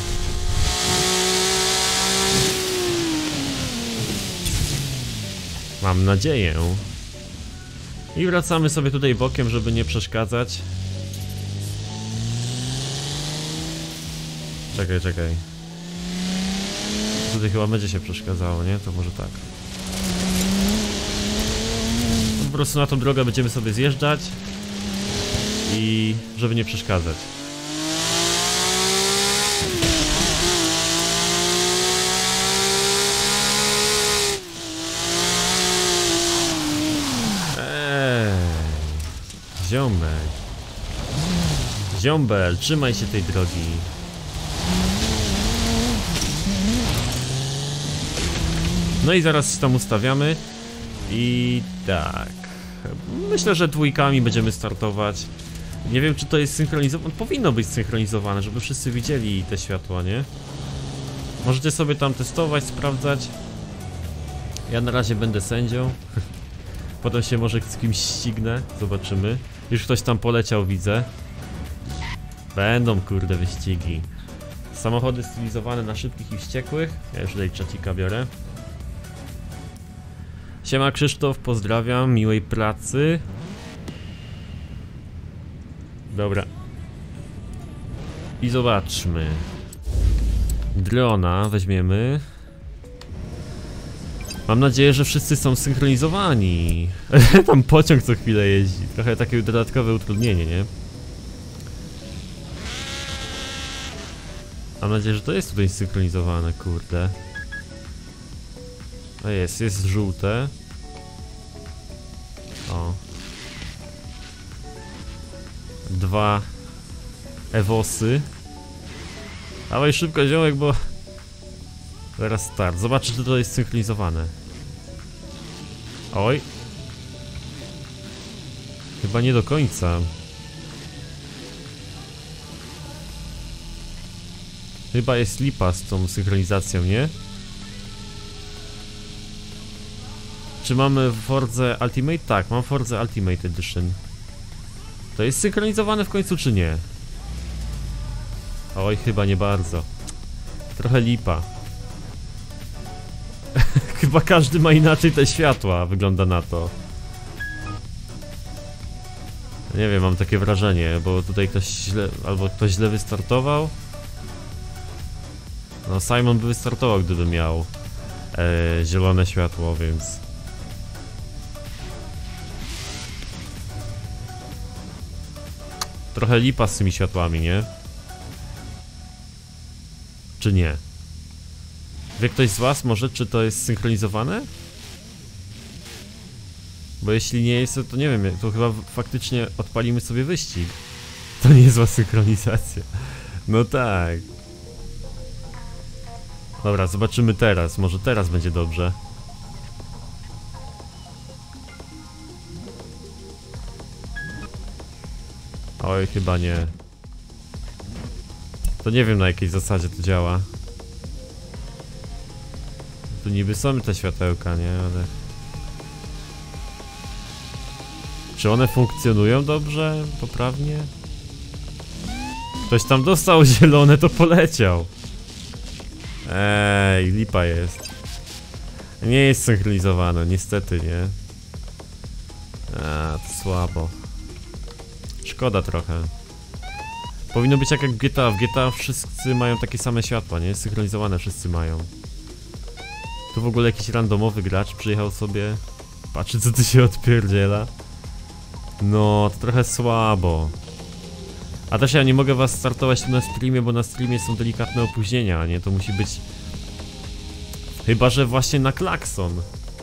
Mam nadzieję. I wracamy sobie tutaj bokiem, żeby nie przeszkadzać. Czekaj. Tutaj chyba będzie się przeszkadzało, nie? To może tak. Po prostu na tą drogę będziemy sobie zjeżdżać. I żeby nie przeszkadzać. ziomek. Ziombel, trzymaj się tej drogi. No i zaraz się tam ustawiamy. I tak. Myślę, że dwójkami będziemy startować. Nie wiem, czy to jest synchronizowane. Powinno być synchronizowane, żeby wszyscy widzieli te światła, nie? Możecie sobie tam testować, sprawdzać. Ja na razie będę sędzią. Potem się może z kimś ścignę. Zobaczymy. Już ktoś tam poleciał, widzę. Będą, kurde, wyścigi. Samochody stylizowane na szybkich i wściekłych. Ja już tutaj czacika biorę. Siema Krzysztof, pozdrawiam, miłej pracy. Dobra. I zobaczmy. Drona weźmiemy. Mam nadzieję, że wszyscy są synchronizowani. Tam pociąg co chwilę jeździ. Trochę takie dodatkowe utrudnienie, nie? Mam nadzieję, że to jest tutaj synchronizowane, kurde. No jest żółte. O. 2 Ewosy. Dawaj szybko, ziomek, bo... Teraz start. Zobaczcie, czy to jest synchronizowane. Oj. Chyba nie do końca. Chyba jest lipa z tą synchronizacją, nie? Czy mamy Forza Ultimate? Tak, mam Forza Ultimate Edition. To jest synchronizowane w końcu, czy nie? Oj, chyba nie bardzo. Trochę lipa. Chyba każdy ma inaczej te światła, wygląda na to. Nie wiem, mam takie wrażenie, bo tutaj ktoś źle, albo ktoś źle wystartował. No, Simon by wystartował, gdyby miał zielone światło, więc... Trochę lipa z tymi światłami, nie? Czy nie? Wie ktoś z was może, czy to jest synchronizowane? Bo jeśli nie jest, to nie wiem, to chyba faktycznie odpalimy sobie wyścig. To nie jest zła synchronizacja. No tak. Dobra, zobaczymy teraz, może teraz będzie dobrze. Oj, chyba nie. To nie wiem, na jakiej zasadzie to działa. Tu niby są te światełka, nie? Ale... Czy one funkcjonują dobrze? Poprawnie? Ktoś tam dostał zielone, to poleciał. Ej, lipa jest. Nie jest synchronizowane, niestety, nie? A, to słabo. Szkoda trochę. Powinno być jak w GTA. W GTA wszyscy mają takie same światła, nie? Synchronizowane wszyscy mają. Tu w ogóle jakiś randomowy gracz przyjechał sobie. Patrzy, co tu się odpierdziela. No, to trochę słabo. A też ja nie mogę was startować tu na streamie, bo na streamie są delikatne opóźnienia, a nie? To musi być... Chyba, że właśnie na klakson.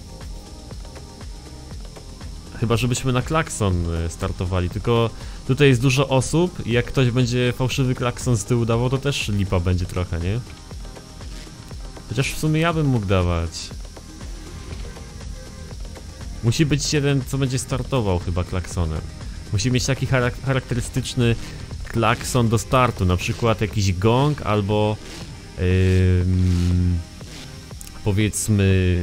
Chyba, żebyśmy na klakson startowali, tylko tutaj jest dużo osób i jak ktoś będzie fałszywy klakson z tyłu dawał, to też lipa będzie trochę, nie? Chociaż w sumie ja bym mógł dawać. Musi być jeden, co będzie startował chyba klaksonem. Musi mieć taki charakterystyczny klakson do startu, na przykład jakiś gong albo powiedzmy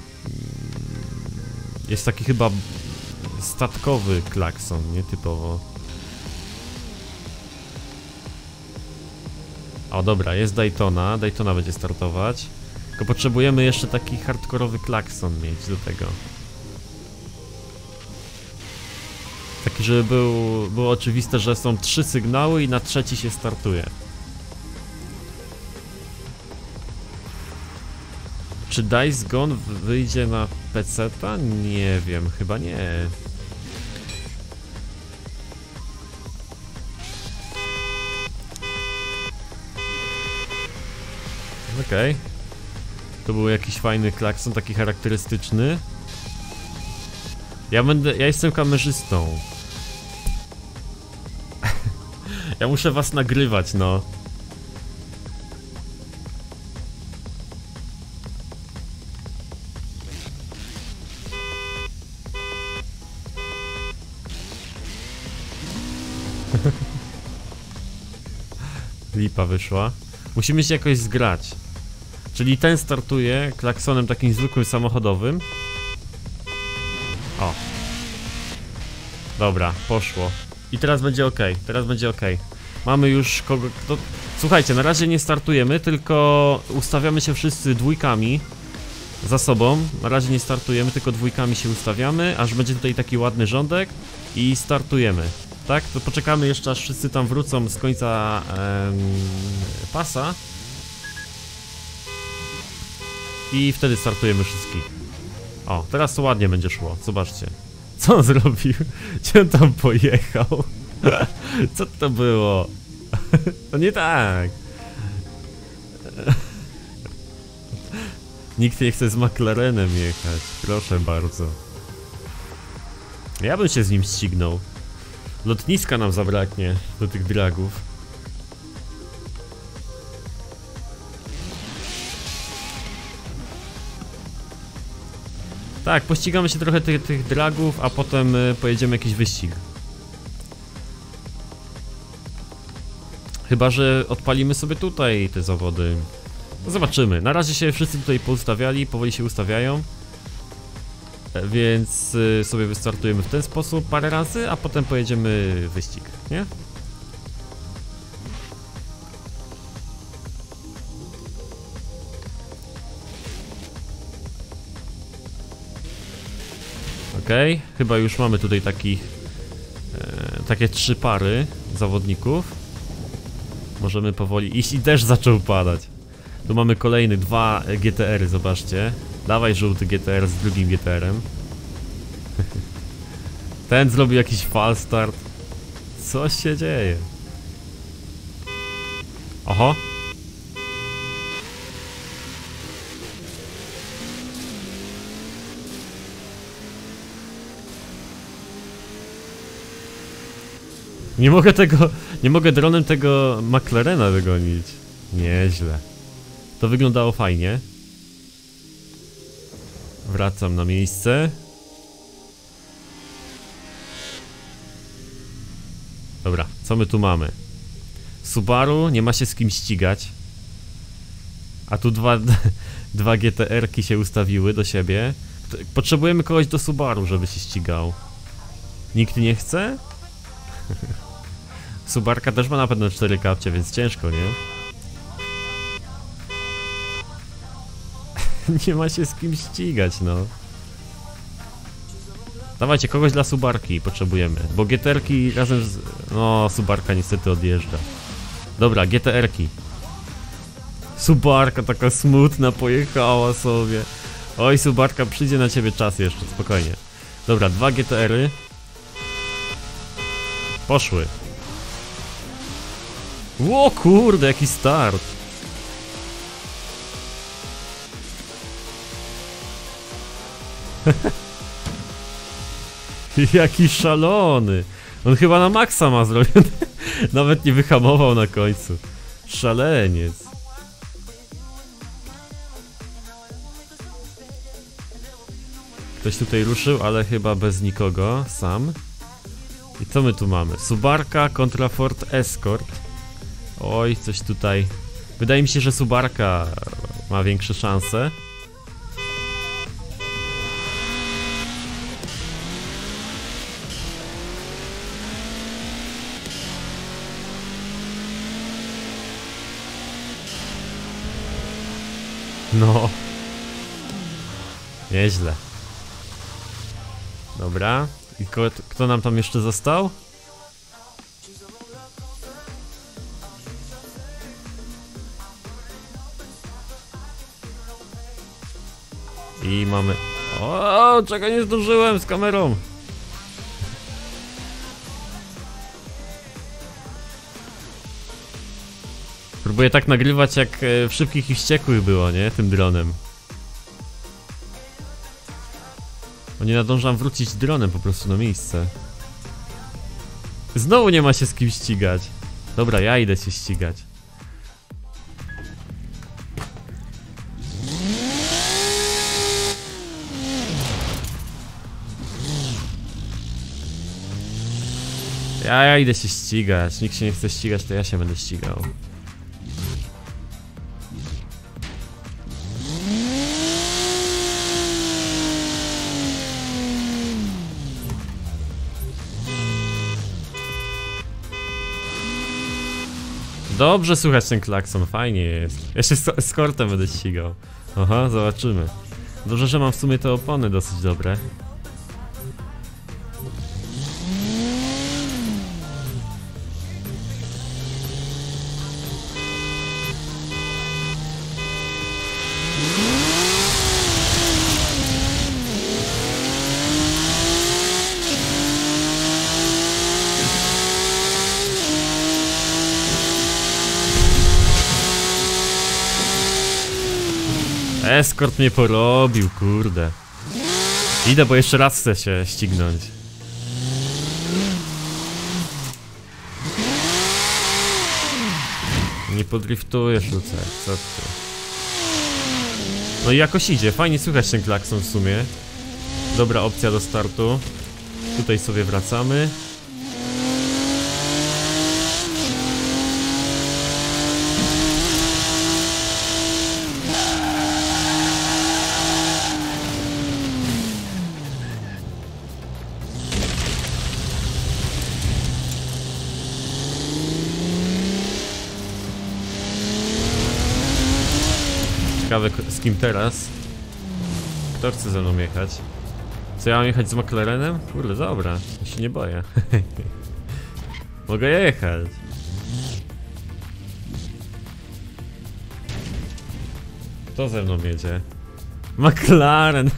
jest taki chyba statkowy klakson, nie typowo. O dobra, jest Daytona, Daytona będzie startować. Tylko potrzebujemy jeszcze taki hardkorowy klakson mieć do tego. Taki, żeby było oczywiste, że są 3 sygnały i na trzeci się startuje. Czy Days Gone wyjdzie na PC-ta? Nie wiem, chyba nie. Okej. To był jakiś fajny klakson, taki charakterystyczny. Ja jestem kamerzystą. Ja muszę was nagrywać, no. Lipa wyszła. Musimy się jakoś zgrać. Czyli ten startuje klaksonem takim zwykłym samochodowym. O. Dobra, poszło. I teraz będzie ok, teraz będzie ok. Mamy już kogo... To... Słuchajcie, na razie nie startujemy, tylko ustawiamy się wszyscy dwójkami za sobą. Na razie nie startujemy, tylko dwójkami się ustawiamy, aż będzie tutaj taki ładny rządek i startujemy. Tak? To poczekamy jeszcze, aż wszyscy tam wrócą z końca pasa. I wtedy startujemy wszystkich. O, teraz to ładnie będzie szło, zobaczcie. Co on zrobił? Gdzie on tam pojechał? Co to było? To nie tak. Nikt nie chce z McLarenem jechać, proszę bardzo. Ja bym się z nim ścignął. Lotniska nam zabraknie do tych dragów. Tak, pościgamy się trochę tych dragów, a potem pojedziemy jakiś wyścig. Chyba że odpalimy sobie tutaj te zawody. No zobaczymy. Na razie się wszyscy tutaj poustawiali, powoli się ustawiają. Więc sobie wystartujemy w ten sposób parę razy, a potem pojedziemy wyścig, nie? Okej, chyba już mamy tutaj takie 3 pary zawodników. Możemy powoli iść i deszcz zaczął padać. Tu mamy kolejne 2 GTR-y, zobaczcie. Dawaj żółty GTR z drugim GTR-em. Ten zrobił jakiś false start. Co się dzieje? Oho. Nie mogę dronem tego McLarena wygonić. Nieźle. To wyglądało fajnie. Wracam na miejsce. Dobra, co my tu mamy? Subaru, nie ma się z kim ścigać. A tu dwa GTR-ki się ustawiły do siebie. Potrzebujemy kogoś do Subaru, żeby się ścigał. Nikt nie chce? Subarka też ma na pewno 4 kapcie, więc ciężko, nie? Nie ma się z kim ścigać, no. Dawajcie, kogoś dla Subarki potrzebujemy, bo GTR-ki razem z... No, Subarka niestety odjeżdża. Dobra, GTR-ki. Subarka taka smutna pojechała sobie. Oj, Subarka, przyjdzie na ciebie czas jeszcze, spokojnie. Dobra, 2 GTR-y. Poszły. O kurde, jaki start. Jaki szalony. On chyba na maksa ma zrobione. Nawet nie wyhamował na końcu. Szaleniec. Ktoś tutaj ruszył, ale chyba bez nikogo, sam. I co my tu mamy? Subarka kontra Ford Escort. Oj, coś tutaj. Wydaje mi się, że Subarka ma większe szanse. No. Nieźle. Dobra. I kto nam tam jeszcze został? I mamy... O, czego nie zdążyłem z kamerą. Próbuję tak nagrywać, jak w Szybkich i Wściekłych było, nie? Tym dronem. Bo nie nadążam wrócić dronem po prostu na miejsce. Znowu nie ma się z kim ścigać. Dobra, ja idę się ścigać. Ja idę się ścigać. Nikt się nie chce ścigać, to ja się będę ścigał. Dobrze słychać ten klakson, fajnie jest. Ja się z Kortem będę ścigał. Aha, zobaczymy. Dobrze, że mam w sumie te opony dosyć dobre. Eskort mnie porobił, kurde. Idę, bo jeszcze raz chcę się ścignąć. Nie podriftujesz, Lucek, co ty? No i jakoś idzie, fajnie słychać ten klakson w sumie. Dobra opcja do startu. Tutaj sobie wracamy. Ciekawe z kim teraz? Kto chce ze mną jechać? Co, ja mam jechać z McLarenem? Kurde, dobra, ja się nie boję. Mogę jechać. Kto ze mną jedzie? McLaren!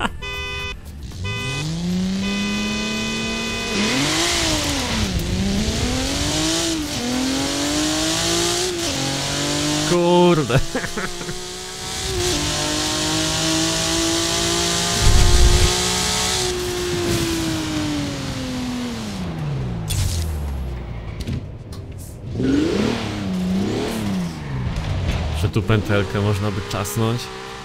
Kurde. Że tu pętelkę można by czasnąć.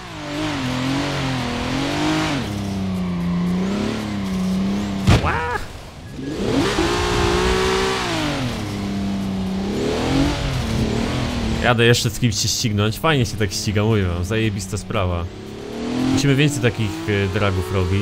Jadę jeszcze z kimś się ścignąć. Fajnie się tak ściga, mówię wam, zajebista sprawa. Musimy więcej takich dragów robić.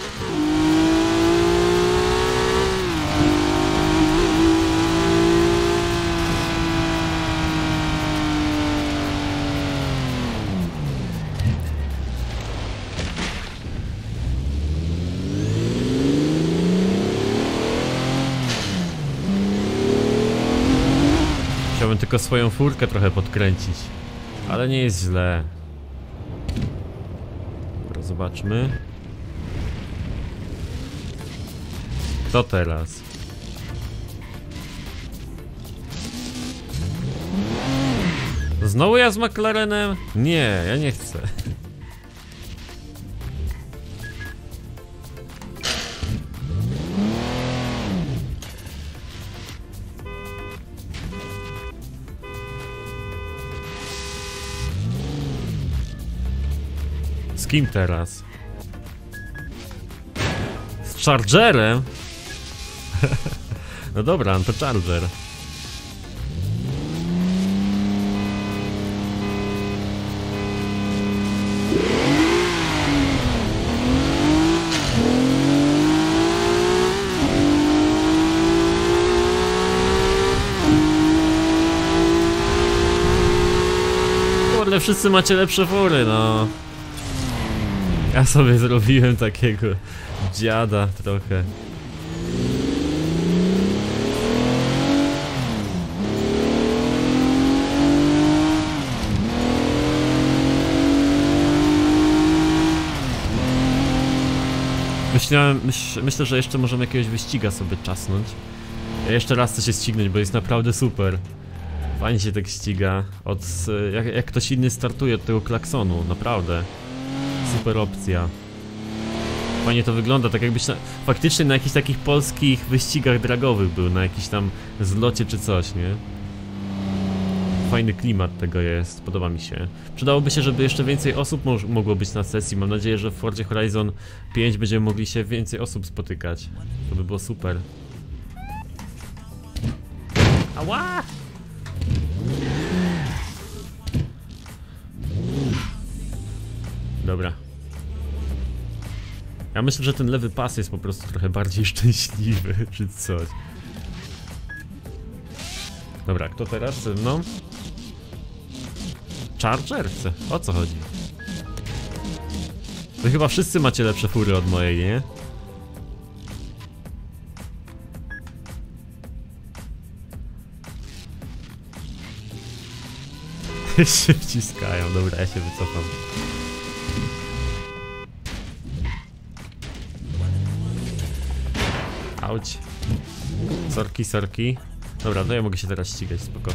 Chciałbym tylko swoją furkę trochę podkręcić, ale nie jest źle. Dobra, zobaczmy. Co teraz? Znowu ja z McLarenem? Nie, ja nie chcę. Z kim teraz? Z Chargerem? No dobra, no to Charger. Kurde, wszyscy macie lepsze fury, no. Ja sobie zrobiłem takiego dziada trochę. Myślę, że jeszcze możemy jakiegoś wyściga sobie czasnąć. Ja jeszcze raz chcę się ścignąć, bo jest naprawdę super. Fajnie się tak ściga. Jak ktoś inny startuje od tego klaksonu, naprawdę. Super opcja. Fajnie to wygląda, tak jakbyś faktycznie na jakichś takich polskich wyścigach dragowych był, na jakiś tam zlocie czy coś, nie? fajny klimat tego jest, podoba mi się. Przydałoby się, żeby jeszcze więcej osób mogło być na sesji. Mam nadzieję, że w Forzie Horizon 5 będziemy mogli się więcej osób spotykać. To by było super. Ała! Dobra. Ja myślę, że ten lewy pas jest po prostu trochę bardziej szczęśliwy, czy coś. Dobra, kto teraz ze mną? Charger? O co chodzi? Wy chyba wszyscy macie lepsze fury od mojej, nie? się wciskają, dobra, ja się wycofam. Auć. Sorki, sorki. Dobra, no ja mogę się teraz ścigać, spoko.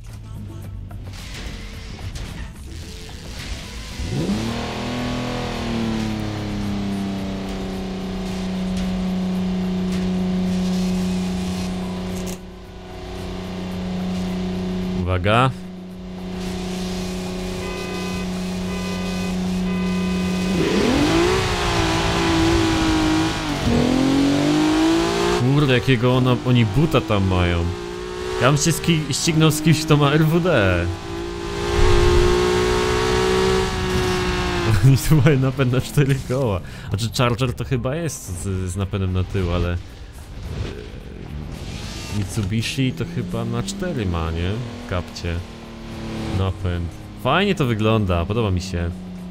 Uwaga. Kurde, jakiego oni buta tam mają. Ja bym się ścignął z kimś, kto ma RWD. Oni tu mają napęd na 4 koła. Znaczy Charger to chyba jest z napędem na tył, ale... Mitsubishi to chyba na 4 ma, nie? W kapcie. Napęd. Fajnie to wygląda, podoba mi się.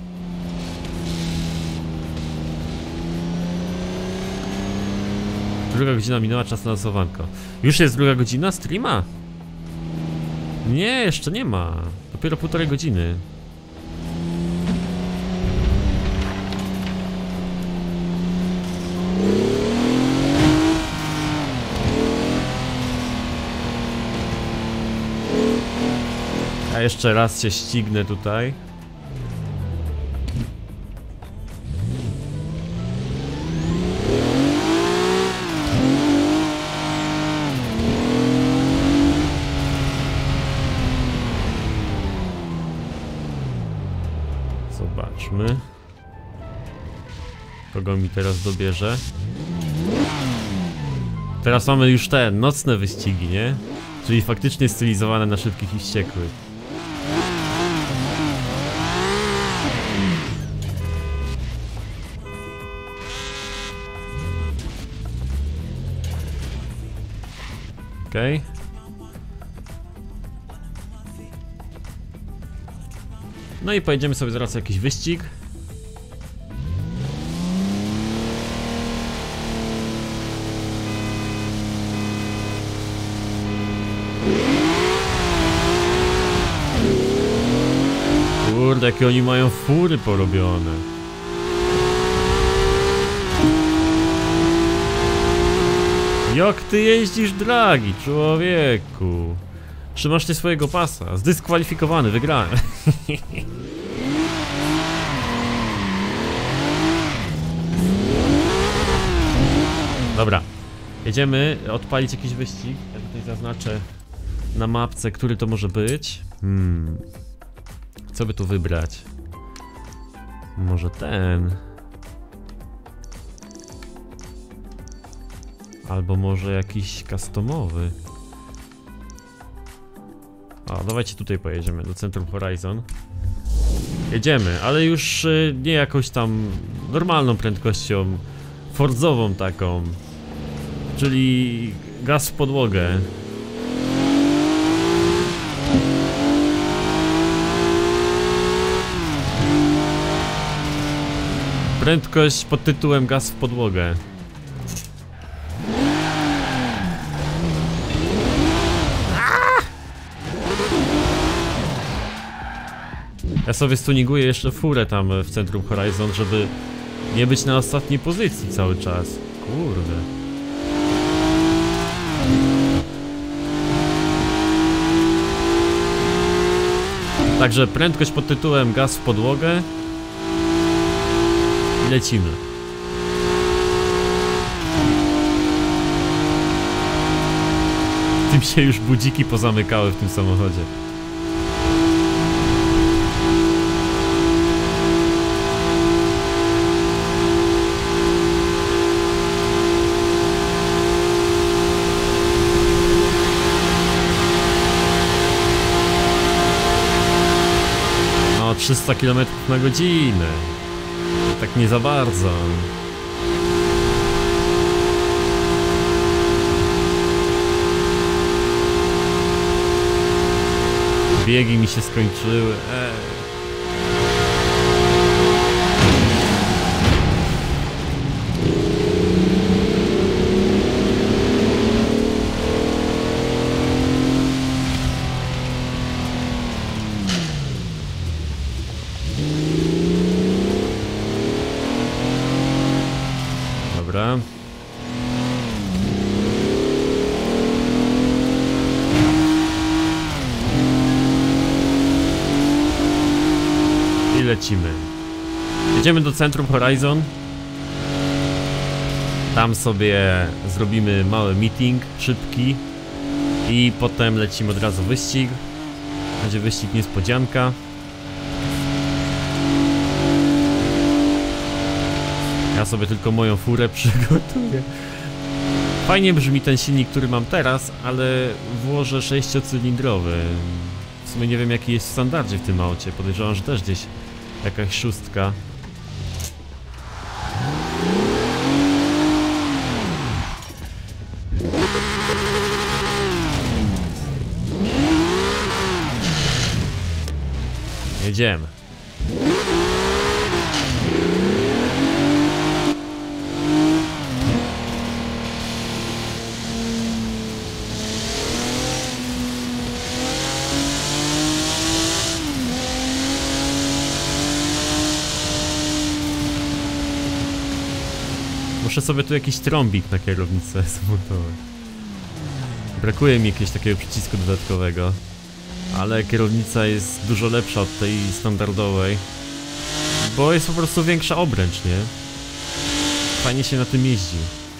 Druga godzina minęła, czas na losowanko. Już jest druga godzina streama? Nie, jeszcze nie ma. Dopiero 1,5 godziny. A jeszcze raz się ścignę tutaj. Zobaczmy. Kogo mi teraz dobierze? Teraz mamy już te nocne wyścigi, nie? Czyli faktycznie stylizowane na szybkich i wściekłych. Okej. No i pojedziemy sobie zaraz jakiś wyścig. Kurde, jakie oni mają fury porobione. Jak ty jeździsz, dragi człowieku? Trzymasz ty swojego pasa. Zdyskwalifikowany, wygrałem. Dobra. Jedziemy odpalić jakiś wyścig. Ja tutaj zaznaczę na mapce, który to może być. Co by tu wybrać? Może ten. Albo może jakiś customowy. O, dawajcie tutaj pojedziemy, do centrum Horizon. Jedziemy, ale już nie jakąś tam normalną prędkością, Forzową taką. Czyli gaz w podłogę. Prędkość pod tytułem gaz w podłogę. Ja sobie stuninguję jeszcze furę tam w centrum Horizon, żeby nie być na ostatniej pozycji cały czas. Kurde. Także prędkość pod tytułem gaz w podłogę. I lecimy. Tym się już budziki pozamykały w tym samochodzie. 300 km na godzinę. Tak nie za bardzo. Biegi mi się skończyły. Dobra. I lecimy. Jedziemy do centrum Horizon. Tam sobie zrobimy mały meeting, szybki. I potem lecimy od razu wyścig. Będzie wyścig niespodzianka. Ja sobie tylko moją furę przygotuję. Fajnie brzmi ten silnik, który mam teraz, ale włożę 6-cylindrowy. W sumie nie wiem, jaki jest w standardzie w tym aucie. Podejrzewam, że też gdzieś jakaś 6. Jedziemy. Muszę sobie tu jakiś trąbik na kierownicę zmontować. Brakuje mi jakiegoś takiego przycisku dodatkowego. Ale kierownica jest dużo lepsza od tej standardowej. Bo jest po prostu większa obręcz, nie? Fajnie się na tym jeździ.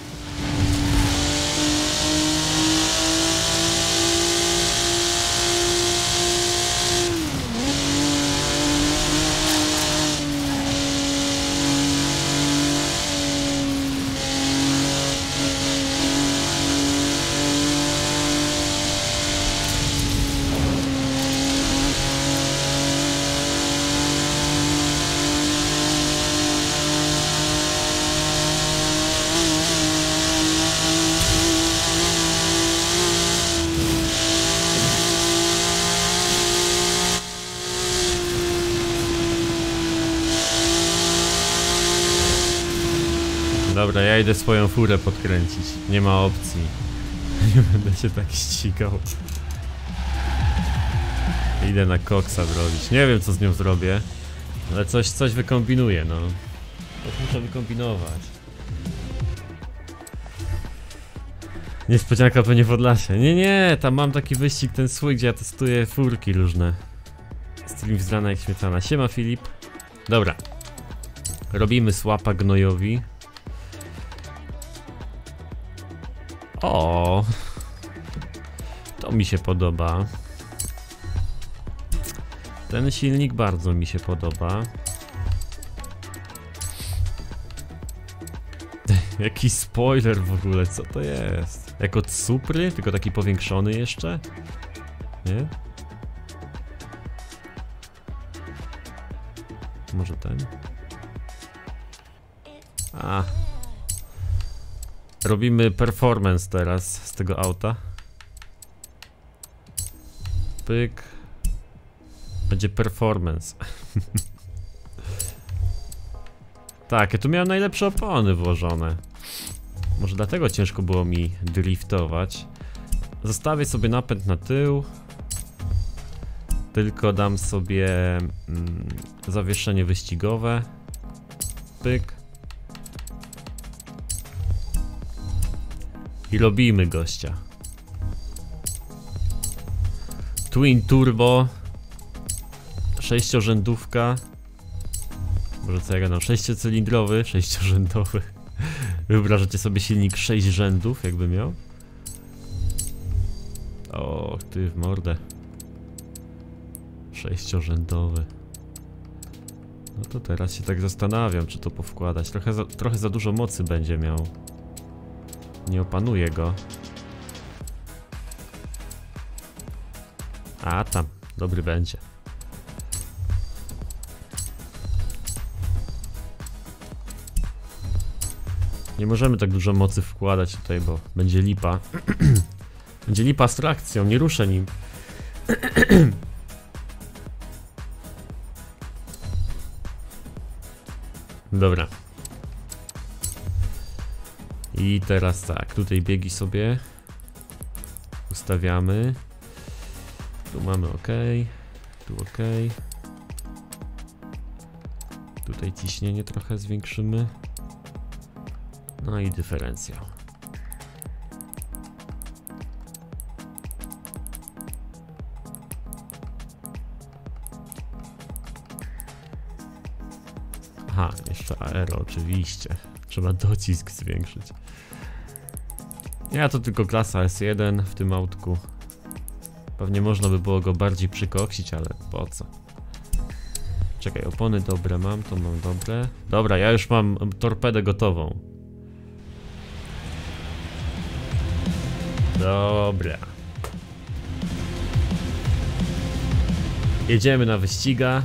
Dobra, ja idę swoją furę podkręcić. Nie ma opcji. Nie będę się tak ścigał. Idę na koksa zrobić. Nie wiem, co z nią zrobię. Ale coś wykombinuję, no. Coś muszę wykombinować. Niespodzianka pewnie w Podlasie. Nie, tam mam taki wyścig, ten swój, gdzie ja testuję furki różne. Stream wzrana jak śmietana. Siema, Filip. Dobra. Robimy swapa gnojowi. O, to mi się podoba. Ten silnik bardzo mi się podoba. Jaki spoiler w ogóle, co to jest? Jak od Supry, tylko taki powiększony jeszcze? Nie? Może ten? A. Robimy performance teraz z tego auta. Pyk. Będzie performance. Tak, ja tu miałem najlepsze opony włożone. Może dlatego ciężko było mi driftować. Zostawię sobie napęd na tył. Tylko dam sobie zawieszenie wyścigowe. Pyk. I robimy gościa. Twin Turbo. 6-rzędówka. Może co ja gadam? 6-cylindrowy, 6-rzędowy. Wyobrażacie sobie silnik 6 rzędów, jakby miał? O, ty w mordę. 6-rzędowy. No to teraz się tak zastanawiam, czy to powkładać. Trochę za dużo mocy będzie miał. Nie opanuję go. A tam, dobry będzie. Nie możemy tak dużo mocy wkładać tutaj, bo będzie lipa. Będzie lipa z trakcją, nie ruszę nim. Dobra. I teraz tak, tutaj biegi sobie ustawiamy. Tu mamy OK, tu OK. Tutaj ciśnienie trochę zwiększymy. No i dyferencjał. Aha, jeszcze aero oczywiście. Trzeba docisk zwiększyć. Ja to tylko klasa S1 w tym autku. Pewnie można by było go bardziej przykoksić, ale po co? Czekaj, opony dobre mam, to mam dobre. Dobra, ja już mam torpedę gotową. Dobra. Jedziemy na wyściga.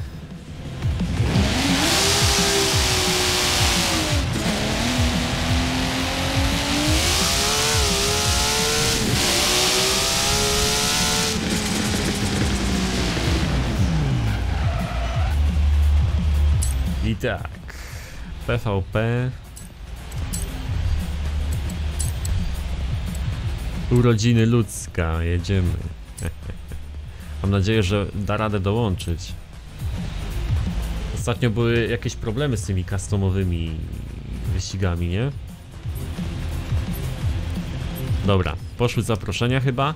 I tak, PvP. Urodziny ludzka, jedziemy. Mam nadzieję, że da radę dołączyć. Ostatnio były jakieś problemy z tymi customowymi wyścigami, nie? Dobra, poszły zaproszenia chyba.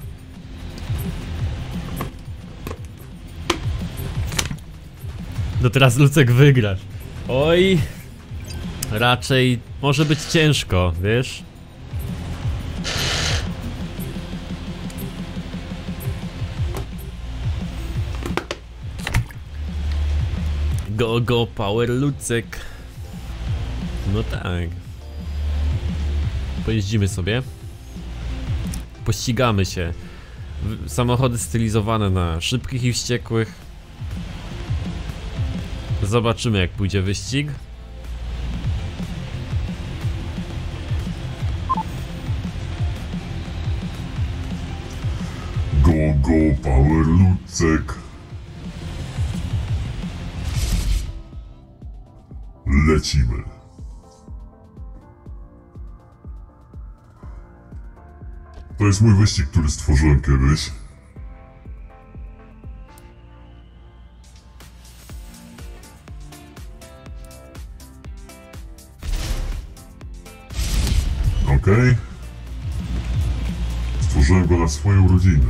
No teraz Lucek wygrasz. Oj, raczej może być ciężko, wiesz? Go, power Lucek. No tak. Pojeździmy sobie. Pościgamy się. Samochody stylizowane na szybkich i wściekłych. Zobaczymy, jak pójdzie wyścig. Go, power Lucek. Lecimy. To jest mój wyścig, który stworzyłem kiedyś. Okej. Stworzyłem go na swoje urodziny.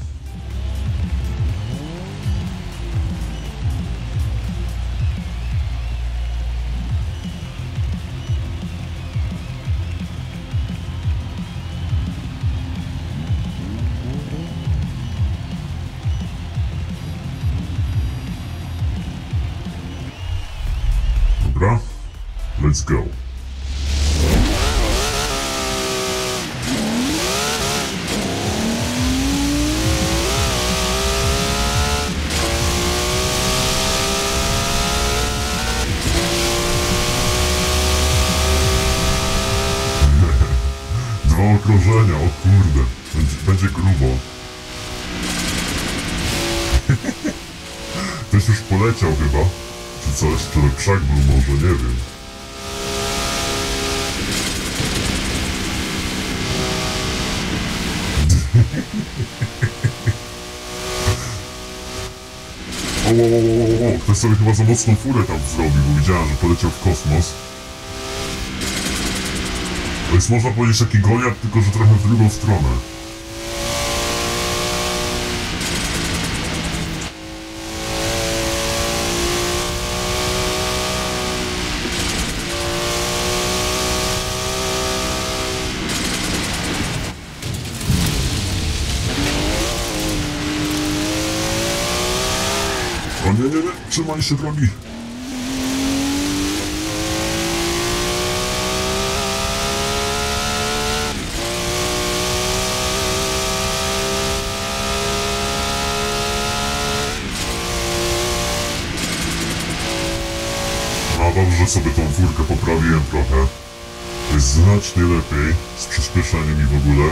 Dobra, let's go. Dwa okrążenia, o kurde, będzie grubo. Ktoś już poleciał chyba. Czy coś, czy krzak był może, nie wiem. O, ktoś sobie chyba za mocną furę tam zrobił, bo widziałem, że poleciał w kosmos. To jest, można powiedzieć, taki Goliat, tylko że trochę w drugą stronę. O nie, trzymaj się drogi. A dobrze, że sobie tą furkę poprawiłem trochę. To jest znacznie lepiej, z przyspieszeniem i w ogóle.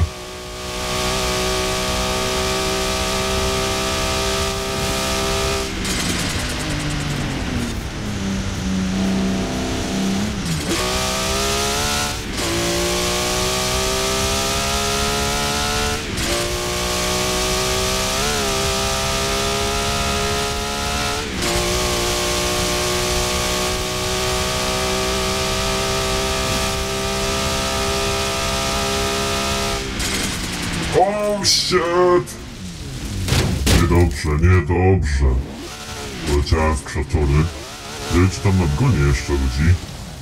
Oh shit! Niedobrze, niedobrze. Poleciałem w krzaczory. Nie wiem, czy tam nadgonię jeszcze ludzi.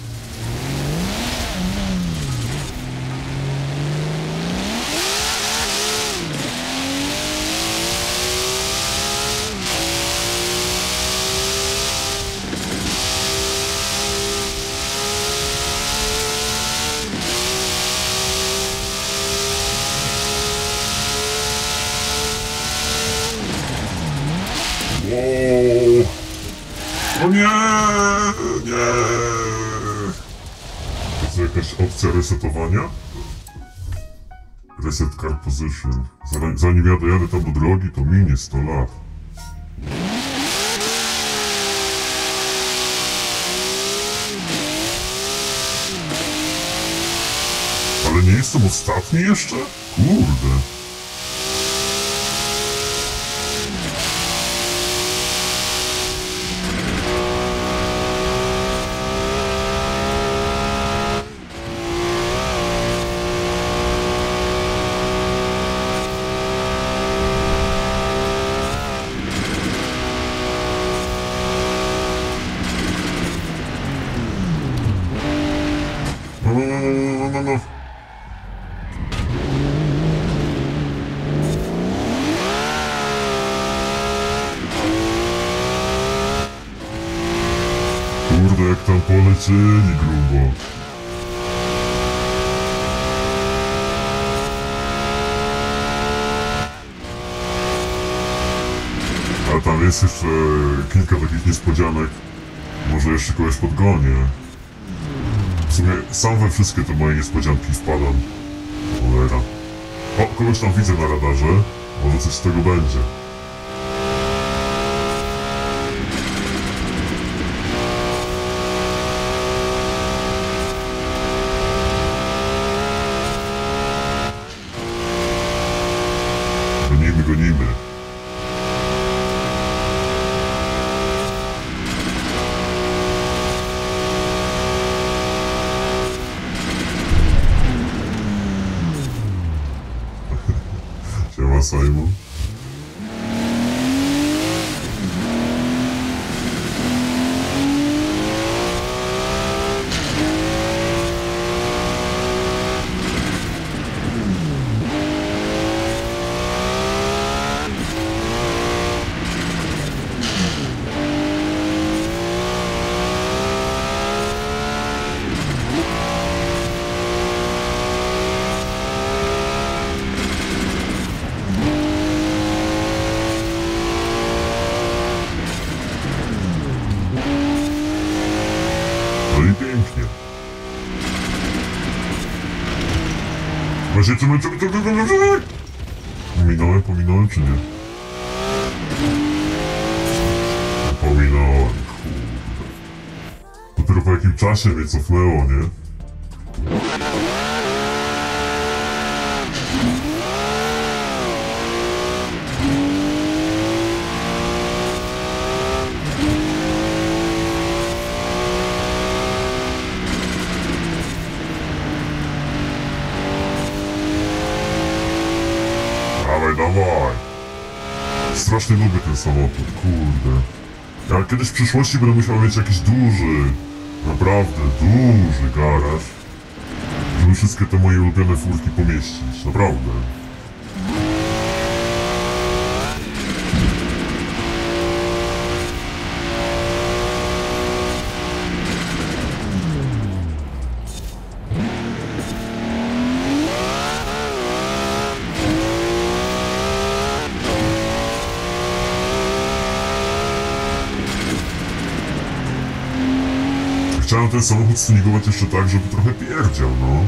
Wow. O nie, nie. To jest jakaś opcja resetowania? Reset car position. Zanim jadę tam do drogi, to minie 100 lat. Ale nie jestem ostatni jeszcze? Kurde. No. Kurde, jak tam polecieli grubo. A tam jest jeszcze kilka takich niespodzianek. Może jeszcze kogoś podgonię. W sumie sam we wszystkie te moje niespodzianki wpadam. Cholera. O, kogoś tam widzę na radarze. Może coś z tego będzie. Gonimy. Siema, Simon. No i pięknie. Właśnie, Pominąłem czy nie? Pominąłem, kurde. Dopiero po jakim czasie mnie cofnęło, nie? Dawaj. Strasznie lubię ten samochód, kurde. Ja kiedyś w przyszłości będę musiał mieć jakiś duży, naprawdę duży garaż, żeby wszystkie te moje ulubione furki pomieścić, naprawdę. chciałem ten samochód stuningować jeszcze tak, żeby trochę pierdział, no.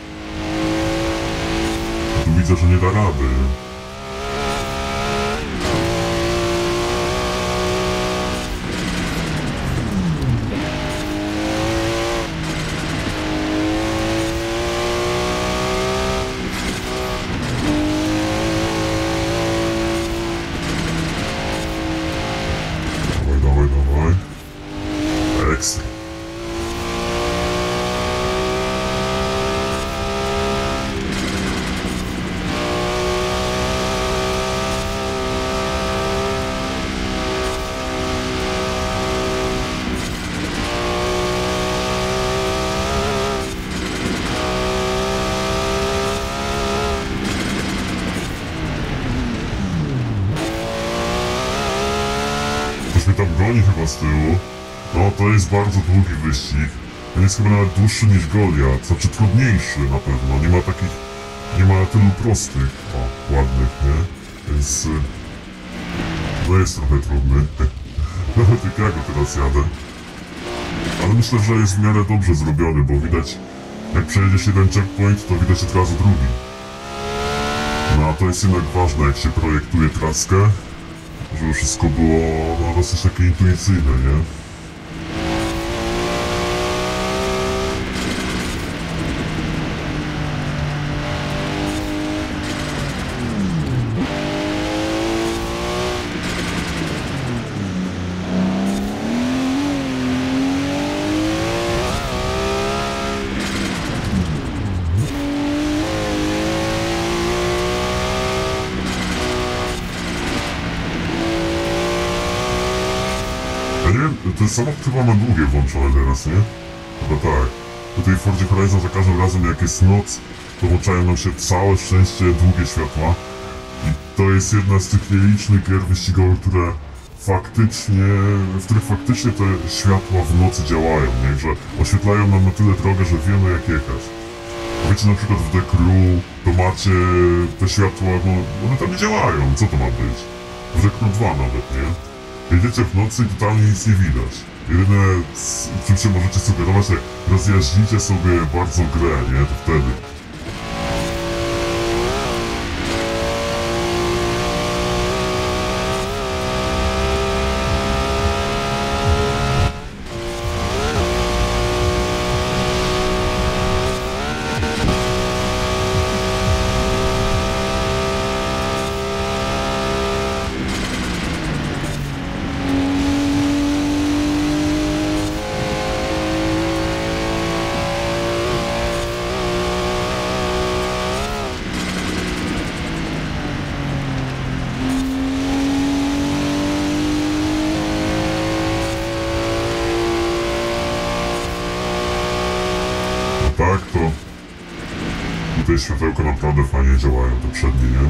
A tu widzę, że nie da rady. Dawaj, dawaj. Ekstra. Ktoś mnie tam goni chyba z tyłu. No to jest bardzo długi wyścig. On jest chyba nawet dłuższy niż Goliat, znaczy trudniejszy na pewno. Nie ma tylu prostych, ładnych, nie? Więc... no jest trochę trudny. Nawet jak ja go teraz jadę. Ale myślę, że jest w miarę dobrze zrobiony, bo widać, jak przejedziesz jeden checkpoint, to widać od razu drugi. No a to jest jednak ważne, jak się projektuje traskę, żeby wszystko było no, dosyć takie intuicyjne, nie? Ja nie wiem, ten samochód chyba ma długie włączone teraz, nie? Chyba tak. Tutaj w Fordzie Horizon za każdym razem jak jest noc, to włączają nam się całe szczęście długie światła. I to jest jedna z tych nielicznych gier wyścigowych, w których faktycznie te światła w nocy działają, nie? Że oświetlają nam na tyle drogę, że wiemy jak jechać. Wiecie, na przykład w The Crew to macie te światła, no one tam nie działają, co to ma być? W The Crew 2 nawet, nie? Jedziecie w nocy i totalnie nic nie widać. Jedyne, czym się możecie sugerować, jak rozjaśnicie sobie bardzo grę, nie? To wtedy. Tak, to tutaj światełka naprawdę fajnie działają, te przednie, nie?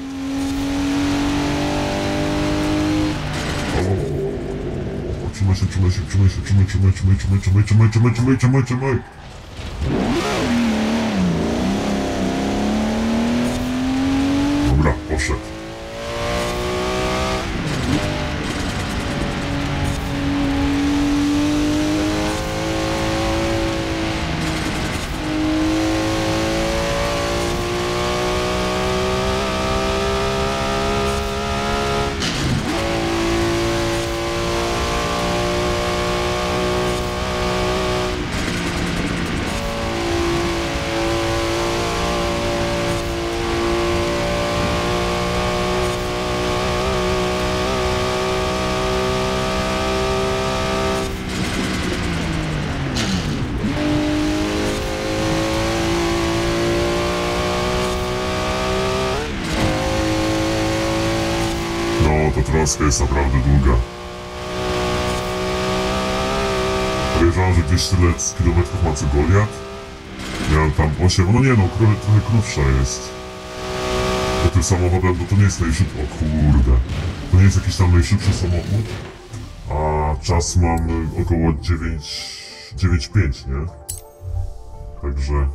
Trzymaj się. Dobra, poszedł. Ta traska jest naprawdę długa. Podejrzewam, że gdzieś tyle kilometrów ma co Goliat. Miałem tam 8, no nie no, trochę krótsza jest. Bo tym samochodem, no to nie jest najszybszy, o kurde. To nie jest jakiś tam najszybszy samochód. A czas mam około 9,5, nie? Także...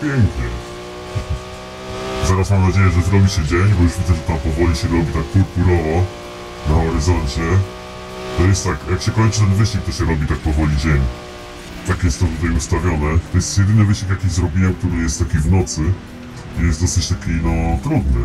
pięknie. Zaraz mam nadzieję, że zrobi się dzień, bo już widzę, że tam powoli się robi tak purpurowo na horyzoncie. To jest tak, jak się kończy ten wyścig, to się robi tak powoli dzień. Tak jest to tutaj ustawione. To jest jedyny wyścig, jaki zrobiłem, który jest taki w nocy. I jest dosyć taki, no, trudny.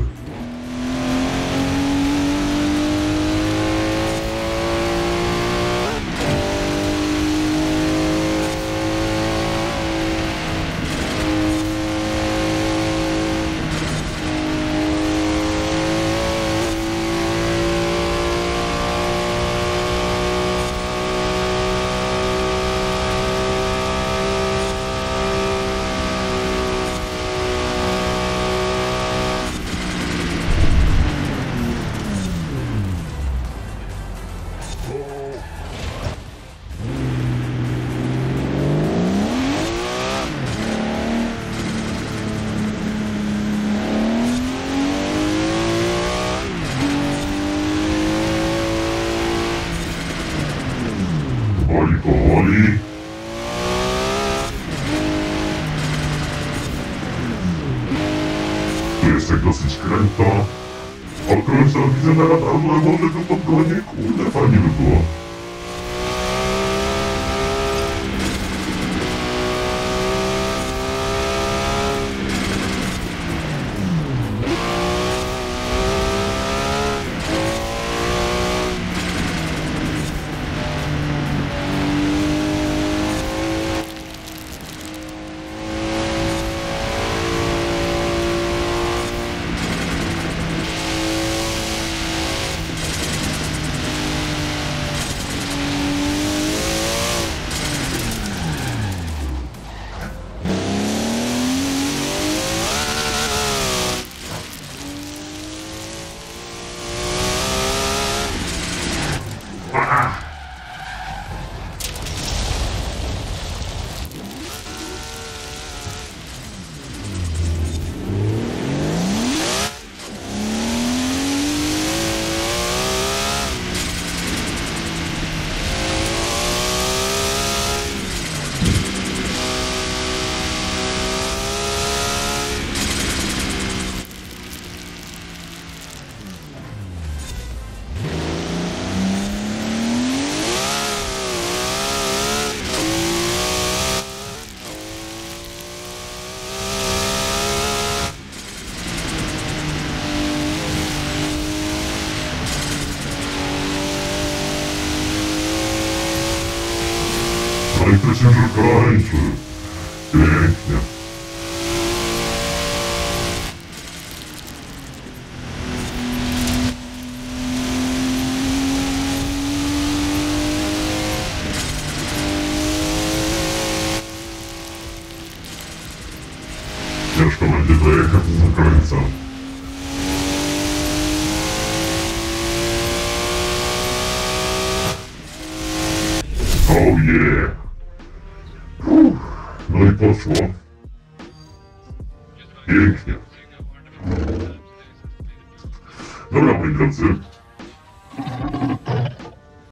Powoli. Tu jest tak dosyć kręto. Okrąg tam widzę na radarze, może go podgonię, kurde, fajnie by było. No i to się już kończy. Pięknie. Ciężko będzie dojechać do końca. Oh yeah! No i poszło. Pięknie. Dobra, moi drodzy.